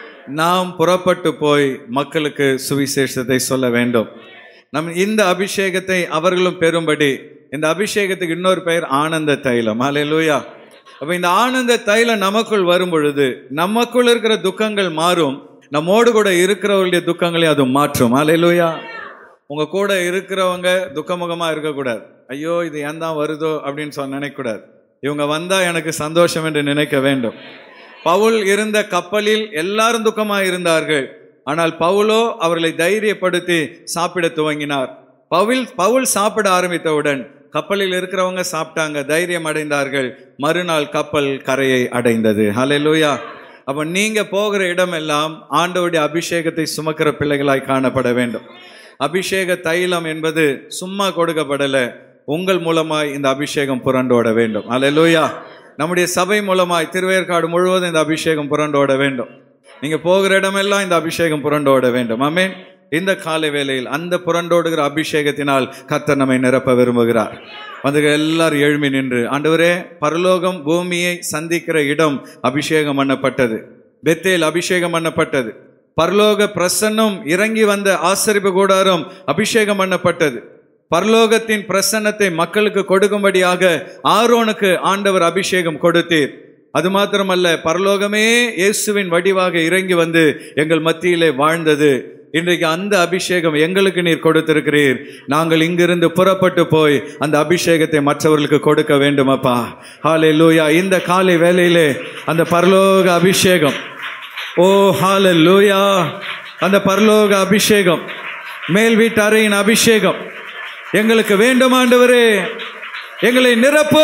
நாம் புறப்பட்டு போய் மக்களுக்கு சுவிசேஷத்தை சொல்ல வேண்டும். நம் இந்த அபிஷேகத்தை அவர்களும் பெறும்படி, இந்த அபிஷேகத்துக்கு இன்னொரு பெயர் ஆனந்த தைலம். ஹல்லேலூயா. அப்ப இந்த ஆனந்த தைலம் நமக்குள் வரும் பொழுது நமக்குள் இருக்கிற துக்கங்கள் மாறும், நம்மோடு கூட இருக்கிறவர்களுடைய துக்கங்களை அது மாற்றும். ஹல்லேலூயா. உங்க கூட இருக்கிறவங்க துக்கமுகமா இருக்கக்கூடாது. ஐயோ இது ஏன் தான் வருதோ அப்படின்னு சொல்ல நினைக்கக்கூடாது. இவங்க வந்தா எனக்கு சந்தோஷம் என்று நினைக்க வேண்டும். பவுல் இருந்த கப்பலில் எல்லாரும் துக்கமாக இருந்தார்கள். ஆனால் பவுலோ அவர்களை தைரியப்படுத்தி சாப்பிட துவங்கினார். பவுல் பவுல் சாப்பிட ஆரம்பித்தவுடன் கப்பலில் இருக்கிறவங்க சாப்பிட்டாங்க, தைரியம் அடைந்தார்கள். மறுநாள் கப்பல் கரையை அடைந்தது. ஹல்லேலூயா. அப்ப நீங்க போகிற இடமெல்லாம் ஆண்டவருடைய அபிஷேகத்தை சுமக்கிற பிள்ளைகளாய் காணப்பட வேண்டும். அபிஷேக தைலம் என்பது சும்மா கொடுக்கப்படல, உங்கள் மூலமாய் இந்த அபிஷேகம் புரண்டோட வேண்டும். ஹல்லேலூயா. நம்முடைய சபை மூலமாய் திருவேற்காடு முழுவதும் இந்த அபிஷேகம் புரண்டோட வேண்டும். நீங்க போகிற இடமெல்லாம் இந்த அபிஷேகம் புரண்டோட வேண்டும். ஆமென். இந்த காலை வேளையில் அந்த புரண்டோடுகிற அபிஷேகத்தினால் கர்த்தர் நம்மை நிரப்ப விரும்புகிறார். வந்து எல்லாரும் எழும்பி நின்று, ஆண்டவரே, பரலோகம் பூமியை சந்திக்கிற இடம் அபிஷேகம் பண்ணப்பட்டது. பெத்தேல் அபிஷேகம் பண்ணப்பட்டது. பரலோக பிரசன்னம் இறங்கி வந்த ஆசரிப்பு கூடாரம் அபிஷேகம் பண்ணப்பட்டது. பரலோகத்தின் பிரசன்னத்தை மக்களுக்கு கொடுக்கும்படியாக ஆரோனுக்கு ஆண்டவர் அபிஷேகம் கொடுத்தீர். அது மாத்திரமல்ல, பரலோகமே இயேசுவின் வடிவாக இறங்கி வந்து எங்கள் மத்தியிலே வாழ்ந்தது. இன்றைக்கு அந்த அபிஷேகம் எங்களுக்கு நீர் கொடுத்திருக்கிறீர். நாங்கள் இங்கிருந்து புறப்பட்டு போய் அந்த அபிஷேகத்தை மற்றவர்களுக்கு கொடுக்க வேண்டும் அப்பா. ஹல்லேலூயா. இந்த காலை வேளையிலே அந்த பரலோக அபிஷேகம், ஓ ஹல்லேலூயா, அந்த பரலோக அபிஷேகம், மேல் வீட்டு அறையின் அபிஷேகம் எங்களுக்கு வேண்டும் ஆண்டவரே. எங்களை நிரப்பு.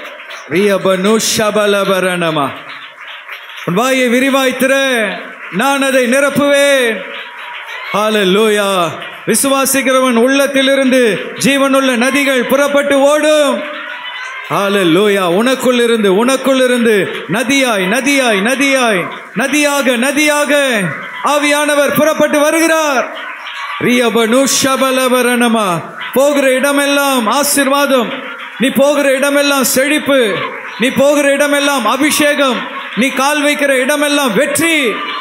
உன் வாயை விரிவாய்த்திர, நான் அதை நிரப்புவேன். ஹல்லேலூயா. விசுவாசிக்கிறவன் உள்ளத்திலிருந்து ஜீவனுள்ள நதிகள் புறப்பட்டு ஓடும். ஹல்லேலூயா. உனக்குள் இருந்து உனக்குள் இருந்து நதியாய் நதியாய் நதியாய் நதியாக நதியாக ஆவியானவர் புறப்பட்டு வருகிறார். போகிற இடமெல்லாம் ஆசீர்வாதம், நீ போகிற இடமெல்லாம் செழிப்பு, நீ போகிற இடமெல்லாம் அபிஷேகம், நீ கால் வைக்கிற இடமெல்லாம் வெற்றி.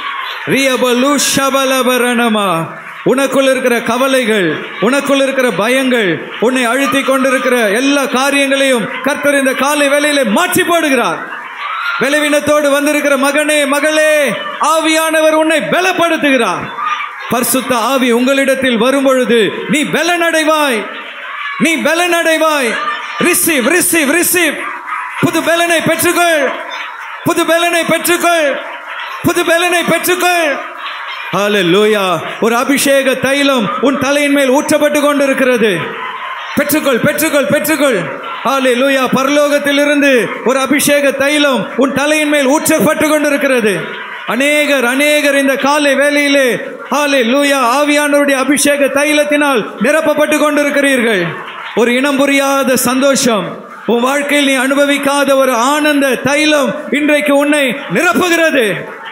உனக்குள் இருக்கிற கவலைகள், உனக்குள் இருக்கிற பயங்கள், உன்னை அழுத்தி கொண்டிருக்கிற எல்லா காரியங்களையும் கர்த்தர் இந்த காலை வேளையிலே மாற்றி போடுகிறார். பலவீனத்தோடு வந்திருக்கிற மகனே மகளே, ஆவியானவர் உன்னை பலப்படுத்துகிறார். பரிசுத்த ஆவி உங்களிடத்தில் வரும் பொழுது நீ பலனடைவாய், நீ பலனடைவாய். Receive receive receive. புது பலனை பெற்றுக்கொள், புது பலனை பெற்றுக்கொள், புது பலனை பெற்றுக்கொள். ஹல்லேலூயா. ஒரு அபிஷேக தைலம் உன் தலையின் மேல் ஊற்றப்பட்டு கொண்டிருக்கிறது. பெற்றுக்கொள் பெற்றுக்கொள் பெற்றுக்கொள். ஹல்லேலூயா. பரலோகத்திலிருந்து ஒரு அபிஷேக தைலம் உன் தலையின் மேல் ஊற்றப்பட்டு கொண்டிருக்கிறது. அநேகர் அநேகர் இந்த காலை வேளையிலே ஹல்லேலூயா ஆவியானவருடைய அபிஷேக தைலத்தினால் நிரப்பப்பட்டு கொண்டிருக்கிறீர்கள். ஒரு இனம் புரியாத சந்தோஷம், உன் வாழ்க்கையில் நீ அனுபவிக்காத ஒரு ஆனந்த தைலம் இன்றைக்கு உன்னை நிரப்புகிறது.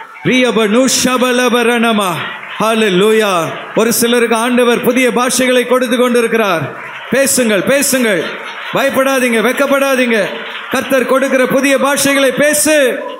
ஹல்லேலூயா. ஒரு சிலருக்கு ஆண்டவர் புதிய பாஷைகளை கொடுத்து கொண்டிருக்கிறார். பேசுங்கள் பேசுங்கள், பயப்படாதீங்க, வெக்கப்படாதீங்க. கர்த்தர் கொடுக்கிற புதிய பாஷைகளை பேசு.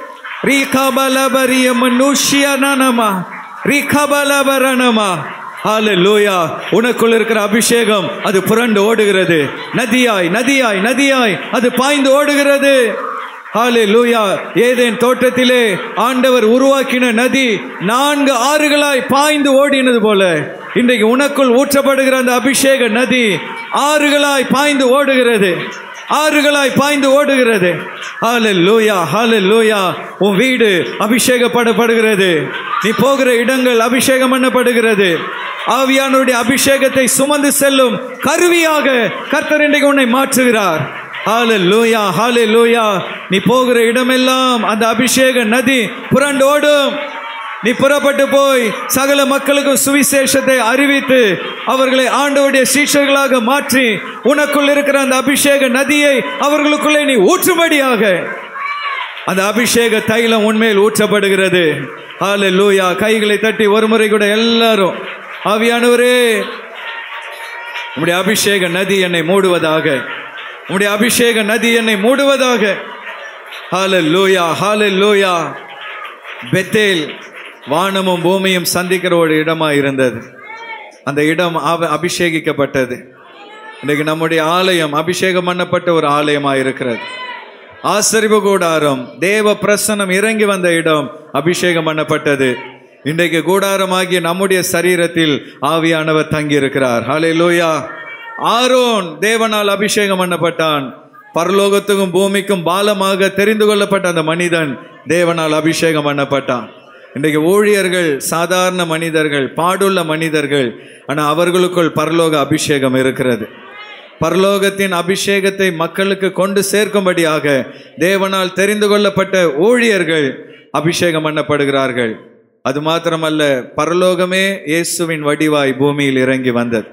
உனக்குள் இருக்கிற அபிஷேகம் அது புரண்டு ஓடுகிறது. நதியாய் நதியாய் நதியாய் அது பாய்ந்து ஓடுகிறது. ஹல்லேலூயா. ஏதேன் தோட்டத்திலே ஆண்டவர் உருவாக்கின நதி நான்கு ஆறுகளாய் பாய்ந்து ஓடினது போல இன்றைக்கு உனக்குள் ஊற்றப்படுகிற அந்த அபிஷேக நதி ஆறுகளாய் பாய்ந்து ஓடுகிறது, ஆறுகளாய் பாய்ந்து ஓடுகிறது. ஹல்லேலூயா ஹல்லேலூயா. உன் வீடு அபிஷேகப்படப்படுகிறது. நீ போகிற இடங்கள் அபிஷேகம் பண்ணப்படுகிறது. ஆவியானவருடைய அபிஷேகத்தை சுமந்து செல்லும் கருவியாக கர்த்தர் இன்றைக்கு உன்னை மாற்றுகிறார். ஹல்லேலூயா ஹல்லேலூயா. நீ போகிற இடமெல்லாம் அந்த அபிஷேக நதி புரண்டோடும். நீ புறப்பட்டு போய் சகல மக்களுக்கும் சுவிசேஷத்தை அறிவித்து அவர்களை ஆண்டவருடைய சீஷர்களாக மாற்றி உனக்குள் இருக்கிற அந்த அபிஷேக நதியை அவர்களுக்குள்ளே நீ ஊற்றும்படியாக. அந்த அபிஷேக தைலம் உண்மையில் ஊற்றப்படுகிறது. ஹல்லேலூயா. கைகளை தட்டி ஒரு முறை கூட எல்லாரும், ஆவியானவரே உம்முடைய அபிஷேக நதி என்னை மூடுவதாக, உம்முடைய அபிஷேக நதி என்னை மூடுவதாக. ஹல்லேலூயா, ஹல்லேலூயா. பெத்தேல் வானமும் பூமியும் சந்திக்கிற ஒரு இடமா இருந்தது. அந்த இடம் அபிஷேகிக்கப்பட்டது. இன்றைக்கு நம்முடைய ஆலயம் அபிஷேகம் பண்ணப்பட்ட ஒரு ஆலயமா இருக்கிறது. ஆசரிப்பு கூடாரம், தேவ பிரசன்னம் இறங்கி வந்த இடம் அபிஷேகம் பண்ணப்பட்டது. இன்றைக்கு கூடாரமாகிய நம்முடைய சரீரத்தில் ஆவியானவர் தங்கி இருக்கிறார். ஹல்லேலூயா. ஆரோன் தேவனால் அபிஷேகம் பண்ணப்பட்டான். பரலோகத்துக்கும் பூமிக்கும் பாலமாக தெரிந்து கொள்ளப்பட்ட அந்த மனிதன் தேவனால் அபிஷேகம் பண்ணப்பட்டான். இன்றைக்கு ஊழியர்கள் சாதாரண மனிதர்கள், பாடுள்ள மனிதர்கள், ஆனால் அவர்களுக்குள் பரலோக அபிஷேகம் இருக்கிறது. பரலோகத்தின் அபிஷேகத்தை மக்களுக்கு கொண்டு சேர்க்கும்படியாக தேவனால் தெரிந்து கொள்ளப்பட்ட ஊழியர்கள் அபிஷேகம் பண்ணப்படுகிறார்கள். அது மாத்திரமல்ல, பரலோகமே இயேசுவின் வடிவாய் பூமியில் இறங்கி வந்தது.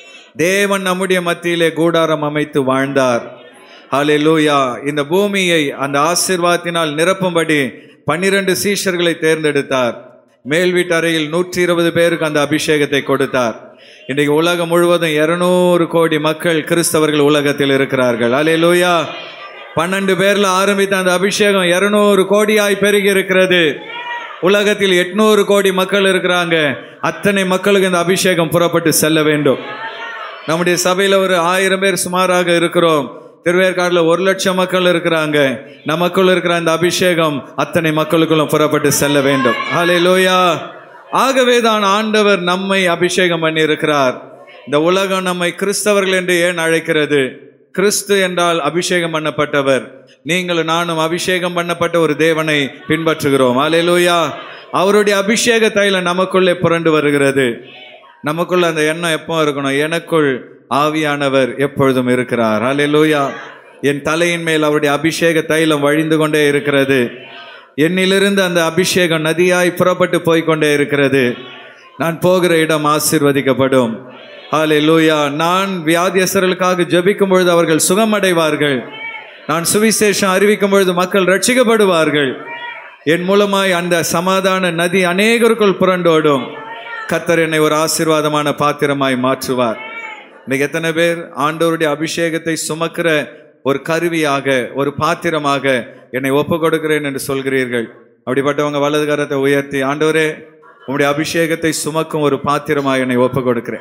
தேவன் நம்முடைய மத்தியிலே கூடாரம் அமைத்து வாழ்ந்தார். ஹல்லேலூயா. இந்த பூமியை அந்த ஆசீர்வாதத்தினால் நிரப்பும்படி பன்னிரண்டு சீஷர்களை தேர்ந்தெடுத்தார். மேல் வீட்டு அறையில் நூற்றி இருபது பேருக்கு அந்த அபிஷேகத்தை கொடுத்தார். இன்றைக்கு உலகம் முழுவதும் இருநூறு கோடி மக்கள் கிறிஸ்தவர்கள் உலகத்தில் இருக்கிறார்கள். ஹல்லேலூயா. பன்னெண்டு பேர்ல ஆரம்பித்த அந்த அபிஷேகம் இருநூறு கோடியாய் பெருகி இருக்கிறது. உலகத்தில் எட்நூறு கோடி மக்கள் இருக்கிறாங்க. அத்தனை மக்களுக்கு இந்த அபிஷேகம் புறப்பட்டு செல்ல வேண்டும். நம்முடைய சபையில ஒரு ஆயிரம் பேர் சுமாராக இருக்கிறோம். திருவேற்காடுல ஒரு லட்சம் மக்கள் இருக்கிறாங்க. நமக்குள்ள இருக்கிற அந்த அபிஷேகம் அத்தனை மக்களுக்குள்ளும் புறப்பட்டு செல்ல வேண்டும். ஹல்லேலூயா. ஆகவே தான் ஆண்டவர் நம்மை அபிஷேகம் பண்ணி இருக்கிறார். இந்த உலகம் நம்மை கிறிஸ்தவர்கள் என்று ஏன் அழைக்கிறது? கிறிஸ்து என்றால் அபிஷேகம் பண்ணப்பட்டவர். நீங்களும் நானும் அபிஷேகம் பண்ணப்பட்ட ஒரு தேவனை பின்பற்றுகிறோம். ஹல்லேலூயா. அவருடைய அபிஷேக தைலம் நமக்குள்ளே புரண்டு வருகிறது. நமக்குள்ள அந்த எண்ணம் எப்போ இருக்கணும்? எனக்குள் ஆவியானவர் எப்பொழுதும் இருக்கிறார். ஹல்லேலூயா. என் தலையின் மேல் அவருடைய அபிஷேக தைலம் வழிந்து கொண்டே இருக்கிறது. என்னிலிருந்து அந்த அபிஷேகம் நதியாய் புறப்பட்டு போய்கொண்டே இருக்கிறது. நான் போகிற இடம் ஆசீர்வதிக்கப்படும். ஹல்லேலூயா. நான் வியாதியஸ்தர்களுக்காக ஜெபிக்கும் பொழுது அவர்கள் சுகமடைவார்கள். நான் சுவிசேஷம் அறிவிக்கும் பொழுது மக்கள் ரட்சிக்கப்படுவார்கள். என் மூலமாய் அந்த சமாதான நதி அநேகருக்குள் புரண்டோடும். கர்த்தர் என்னை ஒரு ஆசீர்வாதமான பாத்திரமாய் மாற்றுவார். இன்னைக்கு எத்தனை பேர் ஆண்டவருடைய அபிஷேகத்தை சுமக்கிற ஒரு கருவியாக, ஒரு பாத்திரமாக என்னை ஒப்பு கொடுக்கிறேன் என்று சொல்கிறீர்கள்? அப்படிப்பட்டவங்க வலது கரத்தை உயர்த்தி, ஆண்டவரே உங்களுடைய அபிஷேகத்தை சுமக்கும் ஒரு பாத்திரமாக என்னை ஒப்பு கொடுக்கிறேன்.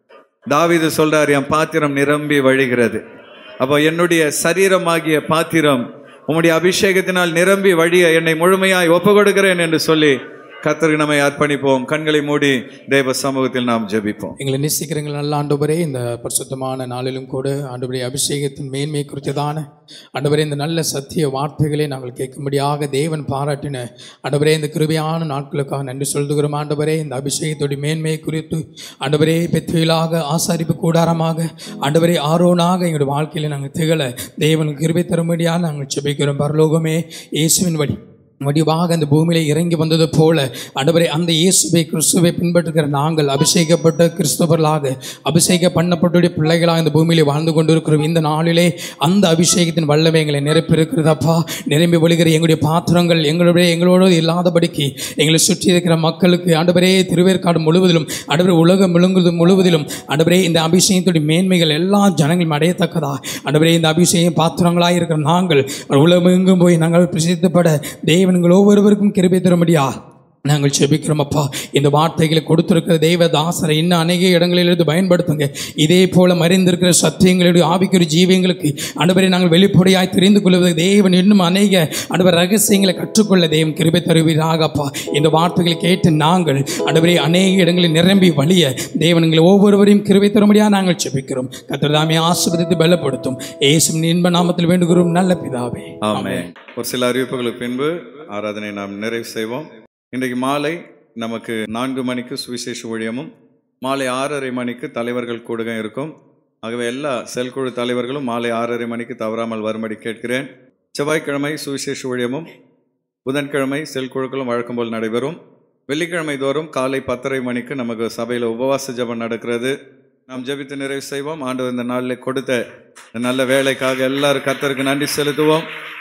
தாவீது சொல்றார், என் பாத்திரம் நிரம்பி வழிகிறது. அப்போ என்னுடைய சரீரமாகிய பாத்திரம் உம்முடைய அபிஷேகத்தினால் நிரம்பி வழிய என்னை முழுமையாய் ஒப்பு கொடுக்கிறேன் என்று சொல்லி கர்த்தருக்கு நம்மை அர்ப்பணிப்போம். கண்களை மூடி தேவ சமூகத்தில் நாம் ஜெபிப்போம். எங்களை நேசிக்கிறீங்கள் நல்ல ஆண்டவரே, இந்த பரிசுத்தமான நாளிலும் கூட ஆண்டவரே அபிஷேகத்தின் மேன்மை குறித்ததான ஆண்டவரே இந்த நல்ல சத்திய வார்த்தைகளை நாங்கள் கேட்கும்படியாக தேவன் பாராட்டின ஆண்டவரே இந்த கிருபையான நாட்களுக்காக நன்றி சொல்லுகிறோம். ஆண்டவரே இந்த அபிஷேகத்துடைய மேன்மையை குறித்து ஆண்டவரே பெத்தேலாக ஆசாரிப்பு கூடாரமாக ஆண்டவரே ஆரோனாக எங்களுடைய வாழ்க்கையில் நாங்கள் திகழ தேவனுக்கு கிருபை தரும்படியாக நாங்கள் ஜெபிக்கிறோம். பரலோகமே இயேசுவின் வழி வடிவாக அந்த பூமியிலே இறங்கி வந்தது போல ஆண்டவரே அந்த இயேசுவை கிறிஸ்துவை பின்பற்றுகிற நாங்கள் அபிஷேகப்பட்ட கிறிஸ்தவர்களாக அபிஷேக பண்ணப்பட்டுடைய பிள்ளைகளாக இந்த பூமியிலே வாழ்ந்து கொண்டிருக்கிறோம். இந்த நாளிலே அந்த அபிஷேகத்தின் வல்லமை எங்களை நிரப்பியிருக்கிறதப்பா. நிரம்பி ஒழுகிற எங்களுடைய பாத்திரங்கள் எங்களுடைய எங்களோடு இல்லாதபடிக்கு எங்களை சுற்றி இருக்கிற மக்களுக்கு ஆண்டவரே திருவேற்காடு முழுவதிலும் ஆண்டவரே உலகம் முழுங்குது முழுவதிலும் ஆண்டவரே இந்த அபிஷேகத்துடைய மேன்மைகள் எல்லா ஜனங்களும் அடையத்தக்கதா ஆண்டவரே இந்த அபிஷேகம் பாத்திரங்களாக இருக்கிற நாங்கள் உலகம் எங்கும் போய் நாங்கள் பிரசித்தப்பட தேவ நீங்கள் ஒவ்வொருவருக்கும் கிருபை தரும்படியா நாங்கள் செபிக்கிறோம் அப்பா. இந்த வார்த்தைகளை கொடுத்திருக்கிற தேவ தாசரை இன்னும் அநேக இடங்களிலிருந்து பயன்படுத்துங்க. இதே போல மறைந்திருக்கிற சத்தியங்களுடைய ஆவிக்குரிய ஜீவங்களுக்கு ஆண்டவரை நாங்கள் வெளிப்படையாய் தெரிந்து கொள்வது தேவன் இன்னும் அநேக ஆண்டவர் ரகசியங்களை கற்றுக்கொள்ள தேவன் கிருபை தருவீராகப்பா. இந்த வார்த்தைகளை கேட்டு நாங்கள் ஆண்டவரை அநேக இடங்களில் நிரம்பி வழிய தேவன் எங்களை ஒவ்வொருவரையும் கிருபை தரும்படியா நாங்கள் செபிக்கிறோம். கர்த்தர் தாமே ஆசீர்வதித்து பலப்படுத்தும். இயேசுவின் இன்ப நாமத்தில் வேண்டுகிறோம் நல்ல பிதாவே. ஆமென். ஒரு சில அறிவிப்புகளுக்கு பின்பு ஆராதனை நாம் நிறைவு செய்வோம். இன்றைக்கு மாலை நமக்கு நான்கு மணிக்கு சுவிசேஷ ஊழியமும் மாலை ஆறரை மணிக்கு தலைவர்கள் கூடுகை இருக்கும். ஆகவே எல்லா செயல்குழு தலைவர்களும் மாலை ஆறரை மணிக்கு தவறாமல் வரும்படி கேட்கிறேன். செவ்வாய்க்கிழமை சுவிசேஷ ஊழியமும் புதன்கிழமை செயல்குழுக்களும் வழக்கம் போல் நடைபெறும். வெள்ளிக்கிழமை தோறும் காலை பத்தரை மணிக்கு நமக்கு சபையில் உபவாச ஜெபம் நடக்கிறது. நாம் ஜெபித்து நிறைவு செய்வோம். ஆண்டவர் இந்த நாளில் கொடுத்த நல்ல வேலைக்காக எல்லாரும் கர்த்தருக்கு நன்றி செலுத்துவோம்.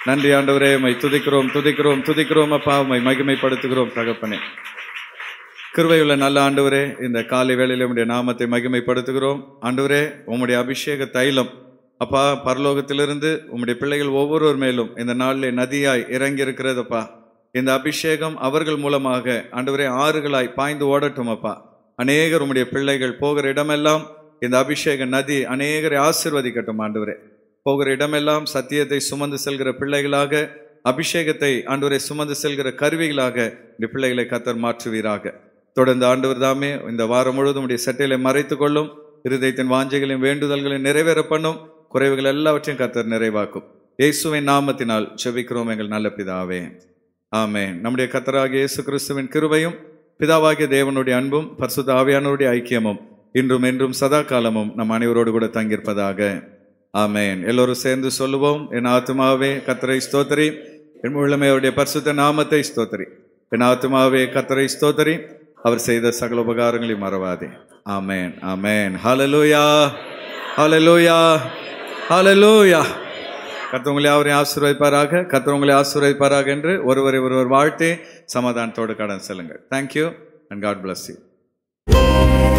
நன்றி ஆண்டவரே, உம்மை துதிக்கிறோம் துதிக்கிறோம் துதிக்கிறோம் அப்பா, உம்மை மகிமைப்படுத்துகிறோம் தகப்பனே. கிருபையுள்ள நல்ல ஆண்டவரே, இந்த காலை வேளையில உம்முடைய நாமத்தை மகிமைப்படுத்துகிறோம். ஆண்டவரே, உம்முடைய அபிஷேக தைலம் அப்பா பரலோகத்திலிருந்து உம்முடைய பிள்ளைகள் ஒவ்வொருவர் மேலும் இந்த நாளிலே நதியாய் இறங்கி இருக்கிறதப்பா. இந்த அபிஷேகம் அவர்கள் மூலமாக ஆண்டவரே ஆறுகளாய் பாய்ந்து ஓடட்டும் அப்பா. அநேகர் உம்முடைய பிள்ளைகள் போகிற இடமெல்லாம் இந்த அபிஷேக நதி அநேகரை ஆசீர்வதிக்கட்டும் ஆண்டவரே. போகிற இடமெல்லாம் சத்தியத்தை சுமந்து செல்கிற பிள்ளைகளாக, அபிஷேகத்தை ஆண்டவரை சுமந்து செல்கிற கருவிகளாக இந்த பிள்ளைகளை கர்த்தர் மாற்றுவீராக. தொடர்ந்து ஆண்டவர் தாமே இந்த வாரம் முழுவதும் உடைய சட்டையில மறைத்து கொள்ளும். இருதயத்தின் வாஞ்சைகளையும் வேண்டுதல்களையும் நிறைவேற பண்ணும். குறைவுகள் எல்லாவற்றையும் கர்த்தர் நிறைவாக்கும். இயேசுவின் நாமத்தினால் ஜெபிக்கிறோம் எங்கள் நல்ல பிதாவே, ஆமென். நம்முடைய கர்த்தராகிய இயேசு கிறிஸ்துவின் கிருபையும் பிதாவாகிய தேவனுடைய அன்பும் பரிசுத்த ஆவியானவருடைய ஐக்கியமும் இன்றும் என்றும் சதா காலமும் நம் அனைவரோடு கூட தங்கியிருப்பதாக. ஆமென். எல்லோரும் சேர்ந்து சொல்லுவோம். என் ஆத்துமாவே கர்த்தரை ஸ்தோத்திரி, என் உள்ளமே அவருடைய பரிசுத்த நாமத்தை ஸ்தோத்திரி. என் ஆத்துமாவே கர்த்தரை ஸ்தோத்திரி, அவர் செய்த சகல உபகாரங்களையும் மறவாதே. ஆமென் ஆமென். ஹல்லேலூயா ஹல்லேலூயா ஹல்லேலூயா. கர்த்தர் உங்களை யாவரையும் ஆசீர்வதிப்பாராக. கர்த்தர் உங்களை ஆசீர்வதிப்பாராக என்று ஒருவரை ஒருவர் வாழ்த்தி சமாதானத்தோடு கடன் செல்லுங்கள். Thank you and God bless you.